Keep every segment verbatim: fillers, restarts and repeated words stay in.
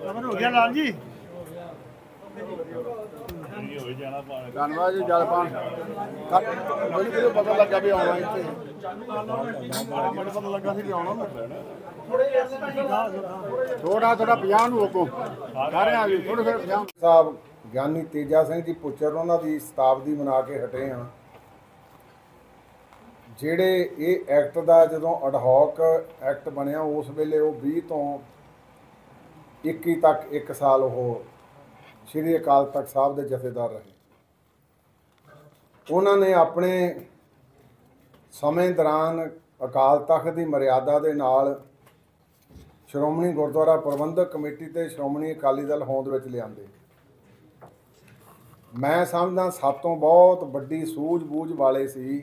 हो गया लाल जी धन्यवाद जी। जल पान मैंने कितने पता लगा भी आना इतने मैंने पता लगा सी भी आना थोड़ा थोड़ा पचास हुकुम सारे आ गए थोड़े थोड़े पचास साहब ਗਿਆਨੀ ਤੇਜਾ ਸਿੰਘ ਜੀ ਪੁੱਚਰ ਉਹਨਾਂ ਦੀ ਸ਼ਤਾਬਦੀ ਮਨਾ ਕੇ ਹਟੇ ਹਾਂ। ਜਿਹੜੇ ਇਹ ਐਕਟ ਦਾ ਜਦੋਂ ਅਡਹੌਕ ਐਕਟ ਬਣਿਆ ਉਸ ਵੇਲੇ ਉਹ ਵੀਹ ਤੋਂ ਇੱਕੀ ਤੱਕ ਇੱਕ ਸਾਲ ਉਹ ਸ਼੍ਰੀ ਅਕਾਲ ਤਖਤ ਸਾਹਿਬ ਦੇ ਜਥੇਦਾਰ ਰਹੇ। ਉਹਨਾਂ ਨੇ ਆਪਣੇ ਸਮੇਂ ਦੌਰਾਨ ਅਕਾਲ ਤਖਤ ਦੀ ਮਰਿਆਦਾ ਦੇ ਨਾਲ ਸ਼੍ਰੋਮਣੀ ਗੁਰਦੁਆਰਾ ਪ੍ਰਬੰਧਕ ਕਮੇਟੀ ਤੇ ਸ਼੍ਰੋਮਣੀ ਅਕਾਲੀ ਦਲ ਹੋਂਦ ਵਿੱਚ ਲਿਆਂਦੇ। ਮੈਂ ਸਮਝਦਾ ਸਭ ਤੋਂ ਬਹੁਤ ਵੱਡੀ ਸੂਝ-ਬੂਝ ਵਾਲੇ ਸੀ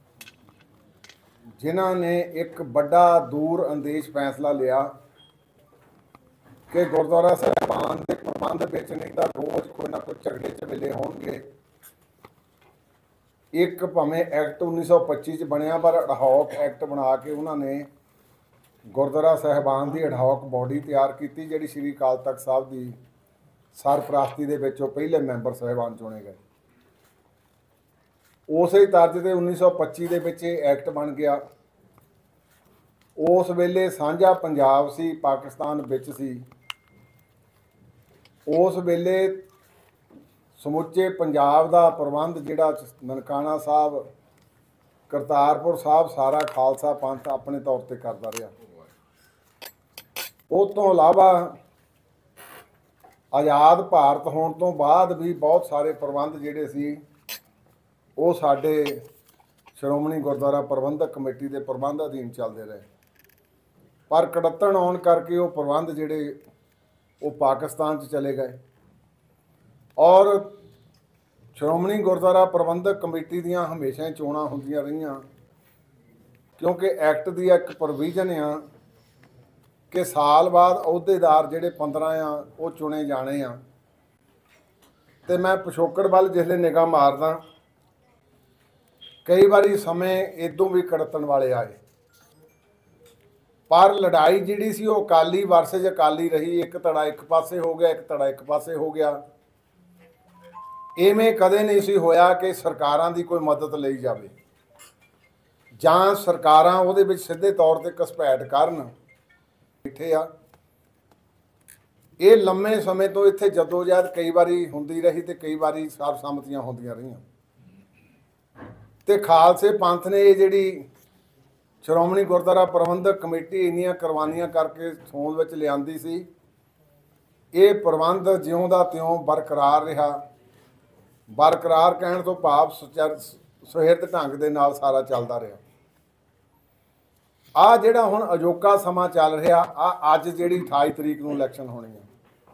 ਜਿਨ੍ਹਾਂ ਨੇ ਇੱਕ ਵੱਡਾ ਦੂਰ ਅੰਦੇਸ਼ ਫੈਸਲਾ ਲਿਆ ਕਿ ਗੁਰਦੁਆਰਾ ਸਾਹਿਬਾਨ ਦੇ ਪ੍ਰਬੰਧ ਵਿੱਚ ਨਹੀਂ ਤਾਂ ਰੋਜ਼ ਕੋਈ ਨਾ ਕੋਈ ਝਗੜੇ ਝਵੇਲੇ ਹੋਣਗੇ। ਇੱਕ ਭਾਵੇਂ ਐਕਟ ਉੱਨੀ ਸੌ ਪੱਚੀ 'ਚ ਬਣਿਆ ਪਰ ਅਡਹੌਕ ਐਕਟ ਬਣਾ ਕੇ ਉਹਨਾਂ ਨੇ ਗੁਰਦੁਆਰਾ ਸਾਹਿਬਾਨ ਦੀ ਅਡਹੌਕ ਬੋਡੀ ਤਿਆਰ ਕੀਤੀ ਜਿਹੜੀ ਸ਼੍ਰੀ ਅਕਾਲ ਤਖਤ ਸਾਹਿਬ ਦੀ ਸਰਪ੍ਰਸਤੀ ਦੇ ਵਿੱਚ ਉਹ ਪਹਿਲੇ ਮੈਂਬਰ ਸਾਹਿਬਾਨ ਚੁਣੇ ਗਏ। ਉਸੇ ਤਰਜ਼ ਦੇ ਉੱਨੀ ਸੌ ਪੱਚੀ ਦੇ ਵਿੱਚ ਇਹ ਐਕਟ ਬਣ ਗਿਆ। ਉਸ ਵੇਲੇ ਸਾਂਝਾ ਪੰਜਾਬ ਸੀ, ਪਾਕਿਸਤਾਨ ਵਿੱਚ ਸੀ। ਉਸ ਵੇਲੇ ਸਮੁੱਚੇ ਪੰਜਾਬ ਦਾ ਪ੍ਰਬੰਧ ਜਿਹੜਾ ਨਨਕਾਣਾ ਸਾਹਿਬ, ਕਰਤਾਰਪੁਰ ਸਾਹਿਬ, ਸਾਰਾ ਖਾਲਸਾ ਪੰਥ ਆਪਣੇ ਤੌਰ ਤੇ ਕਰਦਾ ਰਿਹਾ। ਉਸ ਤੋਂ ਇਲਾਵਾ ਆਜ਼ਾਦ ਭਾਰਤ ਹੋਣ ਤੋਂ ਬਾਅਦ ਵੀ ਬਹੁਤ ਸਾਰੇ ਪ੍ਰਬੰਧ ਜਿਹੜੇ ਸੀ ਉਹ ਸਾਡੇ ਸ਼੍ਰੋਮਣੀ ਗੁਰਦੁਆਰਾ ਪ੍ਰਬੰਧਕ ਕਮੇਟੀ ਦੇ ਪ੍ਰਬੰਧ ਅਧੀਨ ਚੱਲਦੇ ਰਹੇ। ਪਰ ਕੜੱਤਣ ਆਉਣ ਕਰਕੇ ਉਹ ਪ੍ਰਬੰਧ ਜਿਹੜੇ ਉਹ ਪਾਕਿਸਤਾਨ 'ਚ ਚਲੇ ਗਏ ਔਰ ਸ਼੍ਰੋਮਣੀ ਗੁਰਦੁਆਰਾ ਪ੍ਰਬੰਧਕ ਕਮੇਟੀ ਦੀਆਂ ਹਮੇਸ਼ਾ ਹੀ ਚੋਣਾਂ ਹੁੰਦੀਆਂ ਰਹੀਆਂ ਕਿਉਂਕਿ ਐਕਟ ਦੀ ਇੱਕ ਪ੍ਰੋਵੀਜ਼ਨ ਆ ਕਿ ਸਾਲ ਬਾਅਦ ਅਹੁਦੇਦਾਰ ਜਿਹੜੇ ਪੰਦਰਾਂ ਆ ਉਹ ਚੁਣੇ ਜਾਣੇ ਆ। ਤੇ ਮੈਂ ਪਿਛੋਕੜ ਵੱਲ ਜਿਸਲੇ ਨਿਗਾਹ ਮਾਰਦਾ ਕਈ ਵਾਰੀ ਸਮੇਂ ਇਦੋਂ ਵੀ ਕੜੱਤਣ ਵਾਲੇ ਆਏ ਪਰ ਲੜਾਈ ਜਿਹੜੀ ਸੀ ਉਹ ਅਕਾਲੀ ਵਰਸਜ ਅਕਾਲੀ ਰਹੀ। ਇੱਕ ਧੜਾ ਇੱਕ ਪਾਸੇ ਹੋ ਗਿਆ, ਇੱਕ ਧੜਾ ਇੱਕ ਪਾਸੇ ਹੋ ਗਿਆ। ਇਵੇਂ ਕਦੇ ਨਹੀਂ ਸੀ ਹੋਇਆ ਕਿ ਸਰਕਾਰਾਂ ਦੀ ਕੋਈ ਮਦਦ ਲਈ ਜਾਵੇ ਜਾਂ ਸਰਕਾਰਾਂ ਉਹਦੇ ਵਿੱਚ ਸਿੱਧੇ ਤੌਰ ਤੇ ਘੁਸਪੈਠ ਕਰਨ ਬੈਠੇ ਆ। ਇਹ ਲੰਮੇ ਸਮੇਂ ਤੋਂ ਇੱਥੇ ਜਦੋਜਹਿਦ ਕਈ ਵਾਰੀ ਹੁੰਦੀ ਰਹੀ ਤੇ ਕਈ ਵਾਰੀ ਸਰਬਸੰਮਤੀਆਂ ਹੁੰਦੀਆਂ ਰਹੀਆਂ ਤੇ ਖਾਲਸੇ ਪੰਥ ਨੇ ਇਹ ਜਿਹੜੀ ਸ਼੍ਰੋਮਣੀ ਗੁਰਦੁਆਰਾ ਪ੍ਰਬੰਧਕ ਕਮੇਟੀ ਇੰਨੀਆਂ ਕੁਰਬਾਨੀਆਂ ਕਰਕੇ ਹੋਂਦ ਵਿੱਚ ਲਿਆਂਦੀ ਸੀ। ਇਹ ਪ੍ਰਬੰਧ ਜਿਉਂ ਦਾ ਤਿਉਂ ਬਰਕਰਾਰ ਰਿਹਾ। ਬਰਕਰਾਰ ਕਹਿਣ ਤੋਂ ਭਾਵ ਸੁਹਿਰਦ ਢੰਗ ਦੇ ਨਾਲ ਸਾਰਾ ਚੱਲਦਾ ਰਿਹਾ। ਆ ਜਿਹੜਾ ਹੁਣ ਅਜੋਕਾ ਸਮਾਂ ਚੱਲ ਰਿਹਾ ਆ ਅੱਜ ਜਿਹੜੀ ਅਠਾਈ ਤਰੀਕ ਨੂੰ ਇਲੈਕਸ਼ਨ ਹੋਣੀ ਹੈ।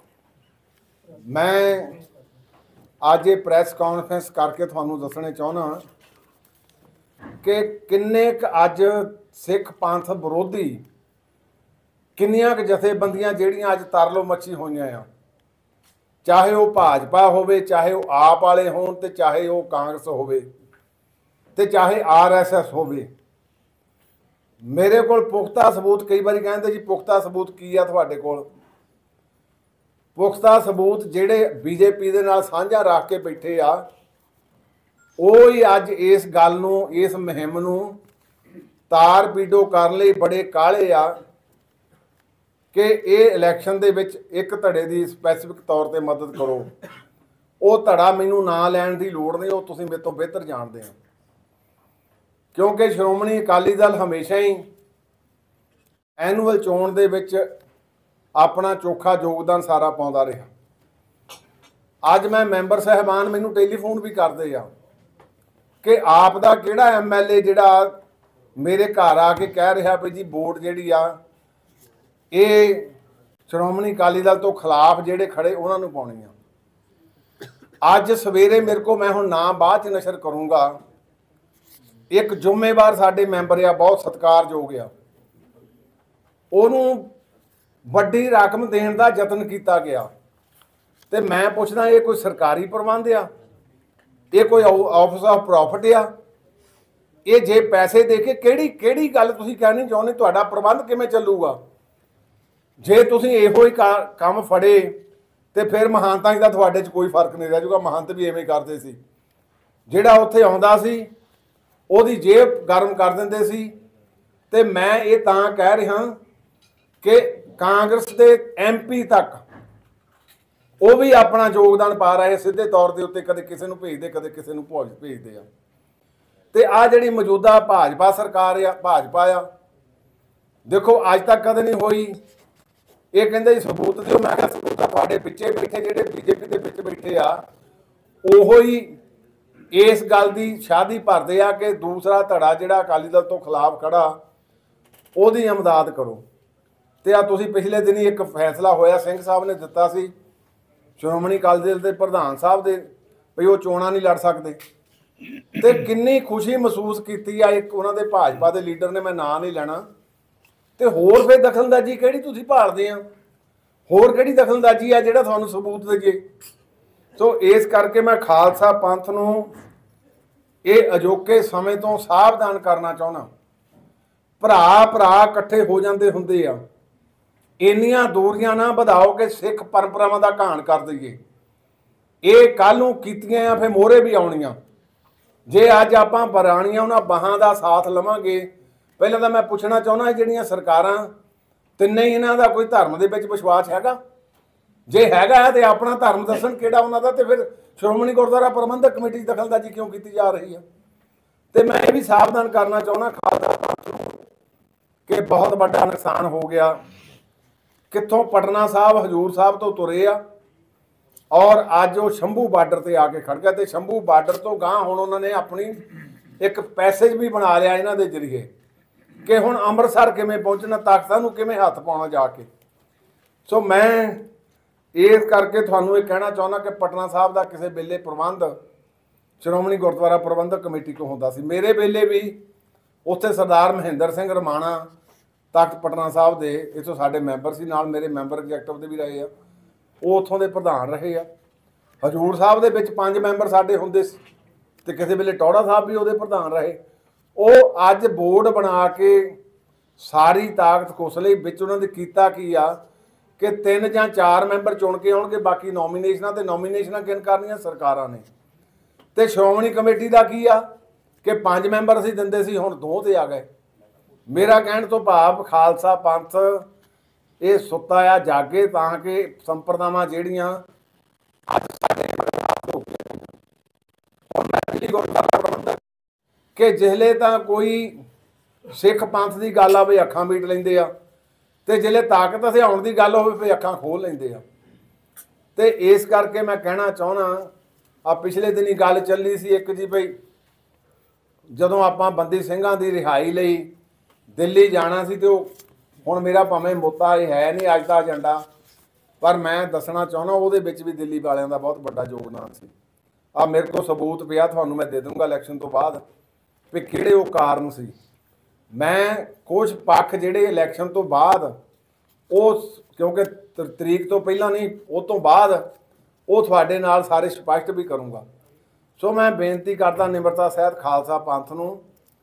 ਮੈਂ ਅੱਜ ਇਹ ਪ੍ਰੈਸ ਕਾਨਫਰੰਸ ਕਰਕੇ ਤੁਹਾਨੂੰ ਦੱਸਣੇ ਚਾਹੁੰਦਾ ਕਿ ਕਿੰਨੇ ਕੁ ਅੱਜ ਸਿੱਖ ਪੰਥ ਵਿਰੋਧੀ ਕਿੰਨੀਆਂ ਕੁ ਜਥੇਬੰਦੀਆਂ ਜਿਹੜੀਆਂ ਅੱਜ ਤਰਲੋ ਮੱਛੀ ਹੋਈਆਂ ਆ, ਚਾਹੇ ਉਹ ਭਾਜਪਾ ਹੋਵੇ, ਚਾਹੇ ਉਹ ਆਪ ਵਾਲੇ ਹੋਣ ਤੇ ਚਾਹੇ ਉਹ ਕਾਂਗਰਸ ਹੋਵੇ ਤੇ ਚਾਹੇ ਆਰ ਐਸ ਐਸ ਹੋਵੇ। ਮੇਰੇ ਕੋਲ ਪੁਖਤਾ ਸਬੂਤ, ਕਈ ਵਾਰੀ ਕਹਿੰਦੇ ਜੀ ਪੁਖਤਾ ਸਬੂਤ ਕੀ ਆ ਤੁਹਾਡੇ ਕੋਲ? ਪੁਖਤਾ ਸਬੂਤ ਜਿਹੜੇ ਬੀਜੇਪੀ ਦੇ ਨਾਲ ਸਾਂਝਾ ਰੱਖ ਕੇ ਬੈਠੇ ਆ ਉਹ ਹੀ ਅੱਜ ਇਸ ਗੱਲ ਨੂੰ, ਇਸ ਮੁਹਿੰਮ ਨੂੰ ਤਾਰ ਪੀਡੋ ਕਰਨ ਲਈ ਬੜੇ ਕਾਹਲੇ ਆ ਕਿ ਇਹ ਇਲੈਕਸ਼ਨ ਦੇ ਵਿੱਚ ਇੱਕ ਧੜੇ ਦੀ ਸਪੈਸੀਫਿਕ ਤੌਰ ਤੇ ਮਦਦ ਕਰੋ। ਉਹ ਧੜਾ ਮੈਨੂੰ ਨਾਂ ਲੈਣ ਦੀ ਲੋੜ ਨਹੀਂ, ਉਹ ਤੁਸੀਂ ਮੇਰੇ ਤੋਂ ਬਿਹਤਰ ਜਾਣਦੇ ਹੋ ਕਿਉਂਕਿ ਸ਼੍ਰੋਮਣੀ ਅਕਾਲੀ ਦਲ ਹਮੇਸ਼ਾ ਹੀ ਐਨੂਅਲ ਚੋਣ ਦੇ ਵਿੱਚ ਆਪਣਾ ਚੋਖਾ ਯੋਗਦਾਨ ਸਾਰਾ ਪਾਉਂਦਾ ਰਿਹਾ। ਅੱਜ ਮੈਂ ਮੈਂਬਰ ਸਾਹਿਬਾਨ ਮੈਨੂੰ ਟੈਲੀਫੋਨ ਵੀ ਕਰਦੇ ਆ ਕਿ ਆਪ ਦਾ ਕਿਹੜਾ ਐਮ ਐਲ ਏ ਜਿਹੜਾ ਮੇਰੇ ਘਰ ਆ ਕੇ ਕਹਿ ਰਿਹਾ ਵੀ ਜੀ ਵੋਟ ਜਿਹੜੀ ਆ ਇਹ ਸ਼੍ਰੋਮਣੀ ਅਕਾਲੀ ਦਲ ਤੋਂ ਖਿਲਾਫ ਜਿਹੜੇ ਖੜੇ ਉਹਨਾਂ ਨੂੰ ਪਾਉਣੀ ਆ। ਅੱਜ ਸਵੇਰੇ ਮੇਰੇ ਕੋਲ, ਮੈਂ ਹੁਣ ਨਾਂ ਬਾਅਦ 'ਚ ਨਸ਼ਰ ਕਰੂੰਗਾ, ਇੱਕ ਜ਼ਿੰਮੇਵਾਰ ਸਾਡੇ ਮੈਂਬਰ ਆ, ਬਹੁਤ ਸਤਿਕਾਰਯੋਗ ਆ, ਉਹਨੂੰ ਵੱਡੀ ਰਕਮ ਦੇਣ ਦਾ ਯਤਨ ਕੀਤਾ ਗਿਆ ਤੇ ਮੈਂ ਪੁੱਛਦਾ ਇਹ ਕੋਈ ਸਰਕਾਰੀ ਪ੍ਰਬੰਧ ਆ? ਇਹ ਕੋਈ ਆਫਿਸ ਆਫ ਪ੍ਰੋਫਿਟ ਆ? ਇਹ ਜੇ ਪੈਸੇ ਦੇ ਕੇ ਕਿਹੜੀ ਕਿਹੜੀ ਗੱਲ ਤੁਸੀਂ ਕਹਿਣੀ ਚਾਹੁੰਦੇ ਤੁਹਾਡਾ ਪ੍ਰਬੰਧ ਕਿਵੇਂ ਚੱਲੂਗਾ? ਜੇ ਤੁਸੀਂ ਇਹੋ ਹੀ ਕੰਮ ਫੜੇ ਤੇ ਫਿਰ ਮਹਾਨਤਾ ਦਾ ਤੁਹਾਡੇ 'ਚ ਕੋਈ ਫਰਕ ਨਹੀਂ ਰਹਿ ਜਾਊਗਾ। ਮਹੰਤ ਵੀ ਐਵੇਂ ਕਰਦੇ ਸੀ, ਜਿਹੜਾ ਉੱਥੇ ਆਉਂਦਾ ਸੀ ਉਹਦੀ ਜੇਬ ਗਰਮ ਕਰ ਦਿੰਦੇ ਸੀ। ਤੇ ਮੈਂ ਇਹ ਤਾਂ ਕਹਿ ਰਿਹਾ ਕਿ ਕਾਂਗਰਸ ਦੇ ਐਮ ਪੀ ਤੱਕ ਉਹ ਵੀ ਆਪਣਾ ਯੋਗਦਾਨ ਪਾ ਰਹੇ ਸਿੱਧੇ ਤੌਰ ਦੇ ਉੱਤੇ, ਕਦੇ ਕਿਸੇ ਨੂੰ ਭੇਜਦੇ ਕਦੇ ਕਿਸੇ ਨੂੰ ਭੋਜ ਭੇਜਦੇ ਆ। ਤੇ ਆ ਜਿਹੜੀ ਮੌਜੂਦਾ ਭਾਜਪਾ ਸਰਕਾਰ ਆ, ਭਾਜਪਾ ਆ, ਦੇਖੋ ਅੱਜ ਤੱਕ ਕਦੇ ਨਹੀਂ ਹੋਈ। ਇਹ ਕਹਿੰਦੇ ਜੀ ਸਬੂਤ ਦਿਓ। ਮੈਂ ਕਿਹਾ ਸਬੂਤ ਆ ਤੁਹਾਡੇ ਪਿੱਛੇ ਬੈਠੇ ਜਿਹੜੇ ਬੀਜੇਪੀ ਦੇ ਵਿੱਚ ਬੈਠੇ ਆ, ਉਹੋ ਹੀ ਇਸ ਗੱਲ ਦੀ ਸ਼ਾਦੀ ਭਰਦੇ ਆ ਕਿ ਦੂਸਰਾ ਧੜਾ ਜਿਹੜਾ ਅਕਾਲੀ ਦਲ ਤੋਂ ਖਿਲਾਫ ਖੜਾ ਉਹਦੀ ਇਮਦਾਦ ਕਰੋ। ਤੇ ਆ ਤੁਸੀਂ ਪਿਛਲੇ ਦਿਨੀ ਇੱਕ ਫੈਸਲਾ ਹੋਇਆ ਸਿੰਘ ਸਾਹਿਬ ਨੇ ਦਿੱਤਾ ਸੀ ਸ਼੍ਰੋਮਣੀ ਅਕਾਲੀ ਦਲ ਦੇ ਪ੍ਰਧਾਨ ਸਾਹਿਬ ਦੇ, ਵੀ ਉਹ ਚੋਣਾਂ ਨਹੀਂ ਲੜ ਸਕਦੇ। ਤੇ ਕਿੰਨੀ ਖੁਸ਼ੀ ਮਹਿਸੂਸ ਕੀਤੀ ਆ ਇੱਕ ਉਹਨਾਂ ਦੇ ਭਾਜਪਾ ਦੇ ਲੀਡਰ ਨੇ, ਮੈਂ ਨਾਂ ਨਹੀਂ ਲੈਣਾ। ਤੇ ਹੋਰ ਫਿਰ ਦਖਲਅੰਦਾਜ਼ੀ ਕਿਹੜੀ ਤੁਸੀਂ ਭਾਲਦੇ ਆ? ਹੋਰ ਕਿਹੜੀ ਦਖਲਅੰਦਾਜ਼ੀ ਆ ਜਿਹੜਾ ਤੁਹਾਨੂੰ ਸਬੂਤ ਦੇਈਏ? ਸੋ ਇਸ ਕਰਕੇ ਮੈਂ ਖਾਲਸਾ ਪੰਥ ਨੂੰ ਇਹ ਅਜੋਕੇ ਸਮੇਂ ਤੋਂ ਸਾਵਧਾਨ ਕਰਨਾ ਚਾਹੁੰਦਾ। ਭਰਾ ਭਰਾ ਇਕੱਠੇ ਹੋ ਜਾਂਦੇ ਹੁੰਦੇ ਆ, ਇੰਨੀਆਂ ਦੂਰੀਆਂ ਨਾ ਵਧਾਓ ਕਿ ਸਿੱਖ ਪਰੰਪਰਾਵਾਂ ਦਾ ਘਾਣ ਕਰ ਦਈਏ। ਇਹ ਕੱਲ੍ਹ ਨੂੰ ਕੀਤੀਆਂ ਆ ਫਿਰ ਮੋਹਰੇ ਵੀ ਆਉਣੀਆਂ। ਜੇ ਅੱਜ ਆਪਾਂ ਪੁਰਾਣੀਆਂ ਉਹਨਾਂ ਬਾਹਾਂ ਦਾ ਸਾਥ ਲਵਾਂਗੇ। ਪਹਿਲਾਂ ਤਾਂ ਮੈਂ ਪੁੱਛਣਾ ਚਾਹੁੰਦਾ, ਜਿਹੜੀਆਂ ਸਰਕਾਰਾਂ ਤਿੰਨੇ ਹੀ ਇਹਨਾਂ ਦਾ ਕੋਈ ਧਰਮ ਦੇ ਵਿੱਚ ਵਿਸ਼ਵਾਸ ਹੈਗਾ? ਜੇ ਹੈਗਾ ਹੈ ਤੇ ਆਪਣਾ ਧਰਮ ਦੱਸਣ ਕਿਹੜਾ ਉਹਨਾਂ ਦਾ, ਤੇ ਫਿਰ ਸ਼੍ਰੋਮਣੀ ਗੁਰਦੁਆਰਾ ਪ੍ਰਬੰਧਕ ਕਮੇਟੀ ਦੀ ਦਖਲਅੰਦਾਜ਼ੀ ਕਿਉਂ ਕੀਤੀ ਜਾ ਰਹੀ ਹੈ? ਤੇ ਮੈਂ ਇਹ ਵੀ ਸਾਵਧਾਨ ਕਰਨਾ ਚਾਹੁੰਦਾ ਖਾਲਸਾ ਪੰਥ ਨੂੰ ਕਿ ਬਹੁਤ ਵੱਡਾ ਨੁਕਸਾਨ ਹੋ ਗਿਆ। ਕਿੱਥੋਂ ਪਟਨਾ ਸਾਹਿਬ ਹਜ਼ੂਰ ਸਾਹਿਬ ਤੋਂ ਤੁਰੇ ਆ ਔਰ ਅੱਜ ਉਹ ਸ਼ੰਭੂ ਬਾਰਡਰ ਤੇ ਆ ਕੇ ਖੜ ਗਿਆ। ਤੇ ਸ਼ੰਭੂ ਬਾਰਡਰ ਤੋਂ ਗਾਂਹ ਹੁਣ ਉਹਨਾਂ ਨੇ ਆਪਣੀ ਇੱਕ ਪੈਸੇਜ ਵੀ ਬਣਾ ਲਿਆ ਇਹਨਾਂ ਦੇ ਜ਼ਰੀਏ ਕਿ ਹੁਣ ਅੰਮ੍ਰਿਤਸਰ ਕਿਵੇਂ ਪਹੁੰਚਣਾ, ਤਖ਼ਤਾਂ ਨੂੰ ਕਿਵੇਂ ਹੱਥ ਪਾਉਣਾ ਜਾ ਕੇ। ਸੋ ਮੈਂ ਇਸ ਕਰਕੇ ਤੁਹਾਨੂੰ ਇਹ ਕਹਿਣਾ ਚਾਹੁੰਦਾ ਕਿ ਪਟਨਾ ਸਾਹਿਬ ਦਾ ਕਿਸੇ ਵੇਲੇ ਪ੍ਰਬੰਧ ਸ਼੍ਰੋਮਣੀ ਗੁਰਦੁਆਰਾ ਪ੍ਰਬੰਧਕ ਕਮੇਟੀ ਕੋਲ ਹੁੰਦਾ ਸੀ। ਮੇਰੇ ਵੇਲੇ ਵੀ ਉੱਥੇ ਸਰਦਾਰ ਮਹਿੰਦਰ ਸਿੰਘ ਰਮਾਣਾ ਤਖਤ ਪਟਨਾ ਸਾਹਿਬ ਦੇ ਇੱਥੋਂ ਸਾਡੇ ਮੈਂਬਰ ਸੀ, ਨਾਲ ਮੇਰੇ ਮੈਂਬਰ ਐਗਜ਼ੈਕਟਿਵ ਦੇ ਵੀ ਰਹੇ ਆ, ਉਹ ਉੱਥੋਂ ਦੇ ਪ੍ਰਧਾਨ ਰਹੇ ਆ। ਹਜ਼ੂਰ ਸਾਹਿਬ ਦੇ ਵਿੱਚ ਪੰਜ ਮੈਂਬਰ ਸਾਡੇ ਹੁੰਦੇ ਸੀ ਤੇ ਕਿਸੇ ਵੇਲੇ ਟੌੜਾ ਸਾਹਿਬ ਵੀ ਉਹਦੇ ਪ੍ਰਧਾਨ ਰਹੇ। ਉਹ ਅੱਜ ਬੋਰਡ ਬਣਾ ਕੇ ਸਾਰੀ ਤਾਕਤ ਖੁਸ ਲਈ। ਵਿੱਚ ਉਹਨਾਂ ਦੇ ਕੀਤਾ ਕੀ ਆ ਕਿ ਤਿੰਨ ਜਾਂ ਚਾਰ ਮੈਂਬਰ ਚੁਣ ਕੇ ਆਉਣਗੇ, ਬਾਕੀ ਨੋਮੀਨੇਸ਼ਨਾਂ ਤੇ ਨੋਮੀਨੇਸ਼ਨਾਂ ਕਿਨ ਕਰਨੀਆਂ ਸਰਕਾਰਾਂ ਨੇ। ਤੇ ਸ਼੍ਰੋਮਣੀ ਕਮੇਟੀ ਦਾ ਕੀ ਆ ਕਿ ਪੰਜ ਮੈਂਬਰ ਅਸੀਂ ਦਿੰਦੇ ਸੀ, ਹੁਣ ਦੋ ਤੇ ਆ ਗਏ। ਮੇਰਾ ਕਹਿਣ ਤੋਂ ਭਾਵ ਖਾਲਸਾ ਪੰਥ ਇਹ ਸੁੱਤਾ ਆ ਜਾਗੇ ਤਾਂ ਕਿ ਸੰਪਰਦਾਵਾਂ ਜਿਹੜੀਆਂ ਅੱਜ ਸਾਡੇ ਪ੍ਰਬੰਧਕ ਕਿ ਜਿਹਲੇ ਤਾਂ ਕੋਈ ਸਿੱਖ ਪੰਥ ਦੀ ਗੱਲ ਆਵੇ ਅੱਖਾਂ ਮੀਟ ਲੈਂਦੇ ਆ, ਤੇ ਜਿਹਲੇ ਤਾਕਤ ਹਥਿਆਉਣ ਦੀ ਗੱਲ ਹੋਵੇ ਫਿਰ ਅੱਖਾਂ ਖੋਲ ਲੈਂਦੇ ਆ। ਤੇ ਇਸ ਕਰਕੇ ਮੈਂ ਕਹਿਣਾ ਚਾਹੁੰਦਾ, ਆ ਪਿਛਲੇ ਦਿਨੀ ਗੱਲ ਚੱਲੀ ਸੀ ਇੱਕ ਜੀ, ਬਈ ਜਦੋਂ ਆਪਾਂ ਬੰਦੀ ਸਿੰਘਾਂ ਦੀ ਰਿਹਾਈ ਲਈ ਦਿੱਲੀ ਜਾਣਾ ਸੀ ਤੇ ਉਹ ਹੁਣ ਮੇਰਾ ਭਾਵੇਂ ਮੁੱਦਾ ਇਹ ਹੈ ਨਹੀਂ ਅੱਜ ਦਾ ਏਜੰਡਾ, ਪਰ ਮੈਂ ਦੱਸਣਾ ਚਾਹੁੰਦਾ ਉਹਦੇ ਵਿੱਚ ਵੀ ਦਿੱਲੀ ਵਾਲਿਆਂ ਦਾ ਬਹੁਤ ਵੱਡਾ ਯੋਗਦਾਨ ਸੀ। ਆ ਮੇਰੇ ਕੋਲ ਸਬੂਤ ਪਿਆ, ਤੁਹਾਨੂੰ ਮੈਂ ਦੇ ਦੂੰਗਾ ਇਲੈਕਸ਼ਨ ਤੋਂ ਬਾਅਦ ਵੀ ਕਿਹੜੇ ਉਹ ਕਾਰਨ ਸੀ। ਮੈਂ ਕੁਝ ਪੱਖ ਜਿਹੜੇ ਇਲੈਕਸ਼ਨ ਤੋਂ ਬਾਅਦ ਉਹ ਕਿਉਂਕਿ ਤਰੀਕ ਤੋਂ ਪਹਿਲਾਂ ਨਹੀਂ ਉਹ ਤੋਂ ਬਾਅਦ ਉਹ ਤੁਹਾਡੇ ਨਾਲ ਸਾਰੇ ਸਪਸ਼ਟ ਵੀ ਕਰੂੰਗਾ। ਸੋ ਮੈਂ ਬੇਨਤੀ ਕਰਦਾ ਨਿਮਰਤਾ ਸਹਿਤ ਖਾਲਸਾ ਪੰਥ ਨੂੰ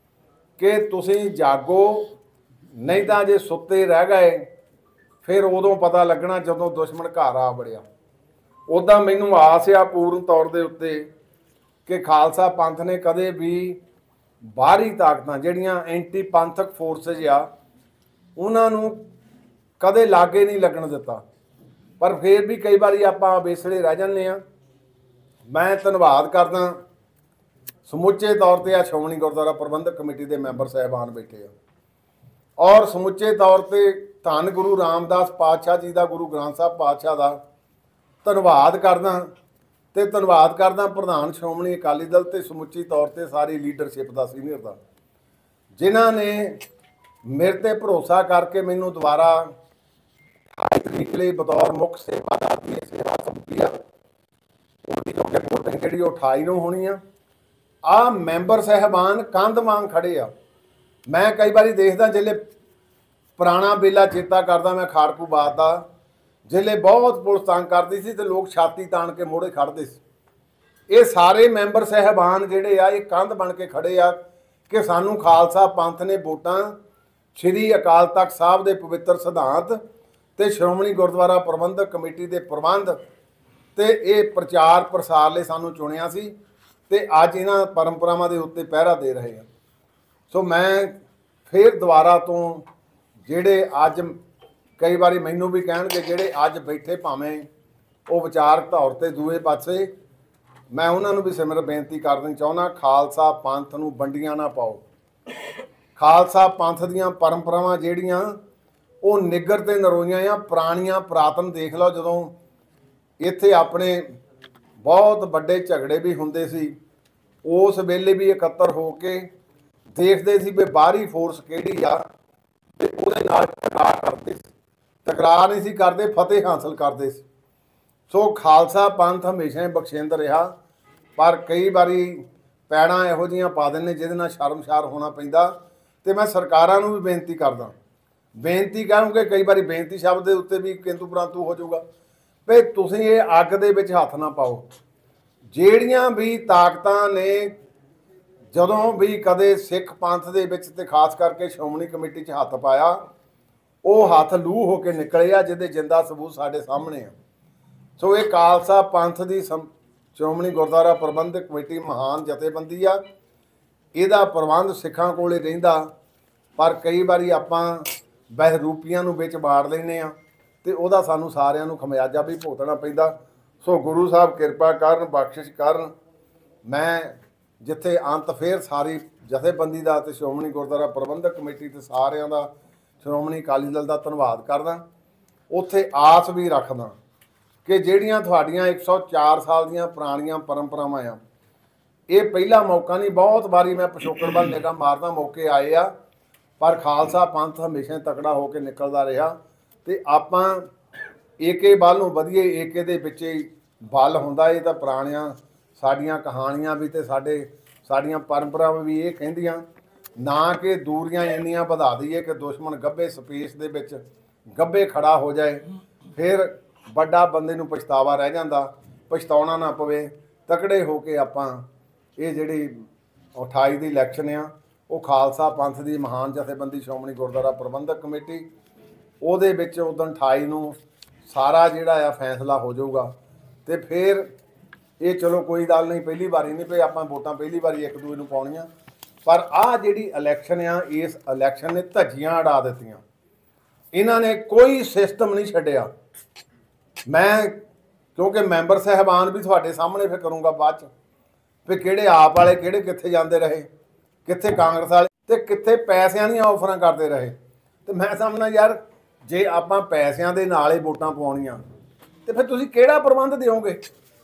ਕਿ ਤੁਸੀਂ ਜਾਗੋ, ਨਹੀਂ ਤਾਂ ਜੇ ਸੁੱਤੇ ਰਹਿ ਗਏ ਫਿਰ ਉਦੋਂ ਪਤਾ ਲੱਗਣਾ ਜਦੋਂ ਦੁਸ਼ਮਣ ਘਰ ਆ ਵੜਿਆ। ਉੱਦਾਂ ਮੈਨੂੰ ਆਸ ਆ ਪੂਰਨ ਤੌਰ ਦੇ ਉੱਤੇ ਕਿ ਖਾਲਸਾ ਪੰਥ ਨੇ ਕਦੇ ਵੀ ਬਾਹਰੀ ਤਾਕਤਾਂ ਜਿਹੜੀਆਂ ਐਂਟੀ ਪੰਥਕ ਫੋਰਸਿਸ ਆ ਉਹਨਾਂ ਨੂੰ ਕਦੇ ਲਾਗੇ ਨਹੀਂ ਲੱਗਣ ਦਿੱਤਾ। ਪਰ ਫਿਰ ਵੀ ਕਈ ਵਾਰੀ ਆਪਾਂ ਬੇਸੜੇ ਰਹਿ ਜਾਂਦੇ ਹਾਂ। ਮੈਂ ਧੰਨਵਾਦ ਕਰਦਾ ਸਮੁੱਚੇ ਤੌਰ ਤੇ ਆ ਸ਼੍ਰੋਮਣੀ ਗੁਰਦੁਆਰਾ ਪ੍ਰਬੰਧਕ ਕਮੇਟੀ ਦੇ ਮੈਂਬਰ ਸਾਹਿਬਾਨ ਬੈਠੇ ਆ ਔਰ ਸਮੁੱਚੇ ਤੌਰ ਤੇ ਧੰਨ ਗੁਰੂ ਰਾਮਦਾਸ ਪਾਤਸ਼ਾਹ ਜੀ ਦਾ, ਗੁਰੂ ਗ੍ਰੰਥ ਸਾਹਿਬ ਪਾਤਸ਼ਾਹ ਦਾ ਧੰਨਵਾਦ ਕਰਦਾ। ਤੇ ਧੰਨਵਾਦ ਕਰਦਾ ਪ੍ਰਧਾਨ ਸ਼੍ਰੋਮਣੀ ਅਕਾਲੀ ਦਲ ਤੇ ਸਮੁੱਚੀ ਤੌਰ ਤੇ ਸਾਰੀ ਲੀਡਰਸ਼ਿਪ ਦਾ, ਸੀਨੀਅਰ ਦਾ, ਜਿਨ੍ਹਾਂ ਨੇ ਮੇਰੇ ਤੇ ਭਰੋਸਾ ਕਰਕੇ ਮੈਨੂੰ ਦੁਬਾਰਾ ਅਠਾਈ ਤਰੀਕ ਲਈ ਬਤੌਰ ਮੁੱਖ ਸੇਵਾਦਾਰ ਦੀ ਸੇਵਾ ਸੌਂਪੀ ਆ। ਉਹਦੀ ਕਿਉਂਕਿ ਵੋਟਿੰਗ ਜਿਹੜੀ ਉਹ ਅਠਾਈ ਨੂੰ ਹੋਣੀ ਆ। ਆਹ ਮੈਂਬਰ ਸਾਹਿਬਾਨ ਕੰਧ ਵਾਂਗ ਖੜੇ ਆ। ਮੈਂ ਕਈ ਵਾਰੀ ਦੇਖਦਾ, ਜਿਹੜੇ ਪੁਰਾਣਾ ਵੇਲਾ ਚੇਤਾ ਕਰਦਾ ਮੈਂ ਖਾੜਕੂ ਬਾਦ ਦਾ, ਜਿਹੜੇ ਬਹੁਤ ਪੁਲਿਸ ਤੰਗ ਕਰਦੀ ਸੀ ਤੇ ਲੋਕ ਛਾਤੀ ਤਾਣ ਕੇ ਮੋੜੇ ਖੜਦੇ ਸੀ। ਇਹ ਸਾਰੇ ਮੈਂਬਰ ਸਾਹਿਬਾਨ ਜਿਹੜੇ ਆ ਇਹ ਕੰਧ ਬਣ ਕੇ ਖੜੇ ਆ ਕਿ ਸਾਨੂੰ ਖਾਲਸਾ ਪੰਥ ਨੇ ਵੋਟਾਂ ਸ਼੍ਰੀ ਅਕਾਲ ਤਖਤ ਸਾਹਿਬ ਦੇ ਪਵਿੱਤਰ ਸਿਧਾਂਤ ਤੇ ਸ਼੍ਰੋਮਣੀ ਗੁਰਦੁਆਰਾ ਪ੍ਰਬੰਧਕ ਕਮੇਟੀ ਦੇ ਪ੍ਰਬੰਧ ਤੇ ਇਹ ਪ੍ਰਚਾਰ ਪ੍ਰਸਾਰ ਲਈ ਸਾਨੂੰ ਚੁਣਿਆ ਸੀ ਤੇ ਅੱਜ ਇਹਨਾਂ ਪਰੰਪਰਾਵਾਂ ਦੇ ਉੱਤੇ ਪਹਿਰਾ ਦੇ ਰਹੇ ਆ। ਸੋ ਮੈਂ ਫਿਰ ਦੁਬਾਰਾ ਤੋਂ ਜਿਹੜੇ ਅੱਜ ਕਈ ਵਾਰੀ ਮੈਨੂੰ ਵੀ ਕਹਿਣਗੇ ਜਿਹੜੇ ਅੱਜ ਬੈਠੇ ਭਾਵੇਂ ਉਹ ਵਿਚਾਰਕ ਤੌਰ ਤੇ ਦੂਏ ਪਾਸੇ, ਮੈਂ ਉਹਨਾਂ ਨੂੰ ਵੀ ਸਿਮਰ ਬੇਨਤੀ ਕਰਨੀ ਚਾਹੁੰਦਾ, ਖਾਲਸਾ ਪੰਥ ਨੂੰ ਵੰਡੀਆਂ ਨਾ ਪਾਓ। ਖਾਲਸਾ ਪੰਥ ਦੀਆਂ ਪਰੰਪਰਾਵਾਂ ਜਿਹੜੀਆਂ ਉਹ ਨਿੱਗਰ ਤੇ ਨਰੋਈਆਂ ਆ, ਪੁਰਾਣੀਆਂ ਪੁਰਾਤਨ ਦੇਖ ਲਓ। ਜਦੋਂ ਇੱਥੇ ਆਪਣੇ ਬਹੁਤ ਵੱਡੇ ਝਗੜੇ ਵੀ ਹੁੰਦੇ ਸੀ, ਉਸ ਵੇਲੇ ਵੀ ਇਕੱਤਰ ਹੋ ਕੇ ਦੇਖਦੇ ਸੀ ਵੀ ਬਾਹਰੀ ਫੋਰਸ ਕਿਹੜੀ ਆ ਤੇ ਉਹਦੇ ਨਾਲ ਟਕਰਾਅ ਕਰਦੇ ਸੀ। ਟਕਰਾਅ ਨਹੀਂ ਸੀ ਕਰਦੇ, ਫਤਿਹ ਹਾਸਲ ਕਰਦੇ ਸੀ। ਸੋ ਖਾਲਸਾ ਪੰਥ ਹਮੇਸ਼ਾ ਹੀ ਬਖਸ਼ਿੰਦ ਰਿਹਾ, ਪਰ ਕਈ ਵਾਰੀ ਪੈੜਾਂ ਇਹੋ ਜਿਹੀਆਂ ਪਾ ਦਿੰਦੇ ਜਿਹਦੇ ਨਾਲ ਸ਼ਰਮਸ਼ਾਰ ਹੋਣਾ ਪੈਂਦਾ। ਤੇ ਮੈਂ ਸਰਕਾਰਾਂ ਨੂੰ ਵੀ ਬੇਨਤੀ ਕਰਦਾ, ਬੇਨਤੀ ਕਰਾਂਗੇ, ਕਈ ਵਾਰੀ ਬੇਨਤੀ ਸ਼ਬਦ ਦੇ ਉੱਤੇ ਵੀ ਕਿੰਤੂ ਪਰੰਤੂ ਹੋ ਜਾਊਗਾ, ਵੀ ਤੁਸੀਂ ਇਹ ਅੱਗ ਦੇ ਵਿੱਚ ਹੱਥ ਨਾ ਪਾਓ। ਜਿਹੜੀਆਂ ਵੀ ਤਾਕਤਾਂ ਨੇ ਜਦੋਂ ਵੀ ਕਦੇ ਸਿੱਖ ਪੰਥ ਦੇ ਵਿੱਚ ਤੇ ਖਾਸ ਕਰਕੇ ਸ਼੍ਰੋਮਣੀ ਕਮੇਟੀ 'ਚ ਹੱਥ ਪਾਇਆ, ਉਹ ਹੱਥ ਲੂਹ ਹੋ ਕੇ ਨਿਕਲੇ ਆ, ਜਿਹਦੇ ਜਿੰਦਾ ਸਬੂਤ ਸਾਡੇ ਸਾਹਮਣੇ ਆ। ਸੋ ਇਹ ਖਾਲਸਾ ਪੰਥ ਦੀ ਸ਼੍ਰੋਮਣੀ ਗੁਰਦੁਆਰਾ ਪ੍ਰਬੰਧਕ ਕਮੇਟੀ ਮਹਾਨ ਜਥੇਬੰਦੀ ਆ, ਇਹਦਾ ਪ੍ਰਬੰਧ ਸਿੱਖਾਂ ਕੋਲੇ ਰਹਿੰਦਾ, ਪਰ ਕਈ ਵਾਰੀ ਆਪਾਂ ਬਹਿਰੂਪੀਆਂ ਨੂੰ ਵਿੱਚ ਬਾੜ ਲੈਂਦੇ ਆ ਤੇ ਉਹਦਾ ਸਾਨੂੰ ਸਾਰਿਆਂ ਨੂੰ ਖਮਿਆਜਾ ਵੀ ਭੁਗਤਣਾ ਪੈਂਦਾ। ਸੋ ਗੁਰੂ ਸਾਹਿਬ ਕਿਰਪਾ ਕਰਨ, ਬਖਸ਼ਿਸ਼ ਕਰਨ। ਮੈਂ ਜਿੱਥੇ ਅੰਤ ਫੇਰ ਸਾਰੀ ਜਥੇਬੰਦੀ ਦਾ ਤੇ ਸ਼੍ਰੋਮਣੀ ਗੁਰਦੁਆਰਾ ਪ੍ਰਬੰਧਕ ਕਮੇਟੀ ਤੇ ਸਾਰਿਆਂ ਦਾ, ਸ਼੍ਰੋਮਣੀ ਅਕਾਲੀ ਦਲ ਦਾ ਧੰਨਵਾਦ ਕਰਦਾ, ਉੱਥੇ ਆਸ ਵੀ ਰੱਖਦਾ ਕਿ ਜਿਹੜੀਆਂ ਤੁਹਾਡੀਆਂ ਇੱਕ ਸੌ ਚਾਰ ਸਾਲ ਦੀਆਂ ਪੁਰਾਣੀਆਂ ਪਰੰਪਰਾਵਾਂ ਆ, ਇਹ ਪਹਿਲਾ ਮੌਕਾ ਨਹੀਂ, ਬਹੁਤ ਵਾਰੀ ਮੈਂ ਪਿਛੋਕੜ ਵੱਲ ਨਿਗਾਹ ਮਾਰਦਾ, ਮੌਕੇ ਆਏ ਆ, ਪਰ ਖਾਲਸਾ ਪੰਥ ਹਮੇਸ਼ਾ ਤਕੜਾ ਹੋ ਕੇ ਨਿਕਲਦਾ ਰਿਹਾ ਤੇ ਆਪਾਂ ਏਕੇ ਵੱਲ ਨੂੰ ਵਧੀਏ, ਏਕੇ ਦੇ ਵਿੱਚ ਹੀ ਬਲ ਹੁੰਦਾ। ਇਹ ਤਾਂ ਪੁਰਾਣੀਆਂ ਸਾਡੀਆਂ ਕਹਾਣੀਆਂ ਵੀ ਤੇ ਸਾਡੇ ਸਾਡੀਆਂ ਪਰੰਪਰਾਵਾਂ ਵੀ ਇਹ ਕਹਿੰਦੀਆਂ, ਨਾ ਕਿ ਦੂਰੀਆਂ ਇੰਨੀਆਂ ਵਧਾ ਦਈਏ ਕਿ ਦੁਸ਼ਮਣ ਗੱਭੇ ਸਪੇਸ ਦੇ ਵਿੱਚ ਗੱਭੇ ਖੜਾ ਹੋ ਜਾਏ, ਫਿਰ ਵੱਡਾ ਬੰਦੇ ਨੂੰ ਪਛਤਾਵਾ ਰਹਿ ਜਾਂਦਾ। ਪਛਤਾਉਣਾ ਨਾ ਪਵੇ, ਤਕੜੇ ਹੋ ਕੇ ਆਪਾਂ ਇਹ ਜਿਹੜੀ ਅਠਾਈ ਦੀ ਇਲੈਕਸ਼ਨ ਆ, ਉਹ ਖਾਲਸਾ ਪੰਥ ਦੀ ਮਹਾਨ ਜਥੇਬੰਦੀ ਸ਼੍ਰੋਮਣੀ ਗੁਰਦੁਆਰਾ ਪ੍ਰਬੰਧਕ ਕਮੇਟੀ, ਉਹਦੇ ਵਿੱਚ ਉਦੋਂ ਅਠਾਈ ਨੂੰ ਸਾਰਾ ਜਿਹੜਾ ਆ ਫੈਸਲਾ ਹੋ ਜਾਊਗਾ। ਤੇ ਫਿਰ ਇਹ ਚਲੋ ਕੋਈ ਗੱਲ ਨਹੀਂ, ਪਹਿਲੀ ਵਾਰੀ ਨਹੀਂ ਪਈ ਆਪਾਂ ਵੋਟਾਂ ਪਹਿਲੀ ਵਾਰੀ ਇੱਕ ਦੂਜੇ ਨੂੰ ਪਾਉਣੀਆਂ, ਪਰ ਆਹ ਜਿਹੜੀ ਇਲੈਕਸ਼ਨ ਆ, ਇਸ ਇਲੈਕਸ਼ਨ ਨੇ ਧੱਜੀਆਂ ਉਡਾ ਦਿੱਤੀਆਂ। ਇਹਨਾਂ ਨੇ ਕੋਈ ਸਿਸਟਮ ਨਹੀਂ ਛੱਡਿਆ। ਮੈਂ ਕਿਉਂਕਿ ਮੈਂਬਰ ਸਾਹਿਬਾਨ ਵੀ ਤੁਹਾਡੇ ਸਾਹਮਣੇ ਫਿਰ ਕਰੂੰਗਾ ਬਾਅਦ 'ਚ, ਵੀ ਕਿਹੜੇ ਆਪ ਵਾਲੇ ਕਿਹੜੇ ਕਿੱਥੇ ਜਾਂਦੇ ਰਹੇ, ਕਿੱਥੇ ਕਾਂਗਰਸ ਵਾਲੇ ਤੇ ਕਿੱਥੇ ਪੈਸਿਆਂ ਦੀਆਂ ਆਫਰਾਂ ਕਰਦੇ ਰਹੇ। ਤੇ ਮੈਂ ਸਮਝਦਾ ਯਾਰ, ਜੇ ਆਪਾਂ ਪੈਸਿਆਂ ਦੇ ਨਾਲ ਹੀ ਵੋਟਾਂ ਪਾਉਣੀਆਂ ਤੇ ਫਿਰ ਤੁਸੀਂ ਕਿਹੜਾ ਪ੍ਰਬੰਧ ਦਿਓਗੇ?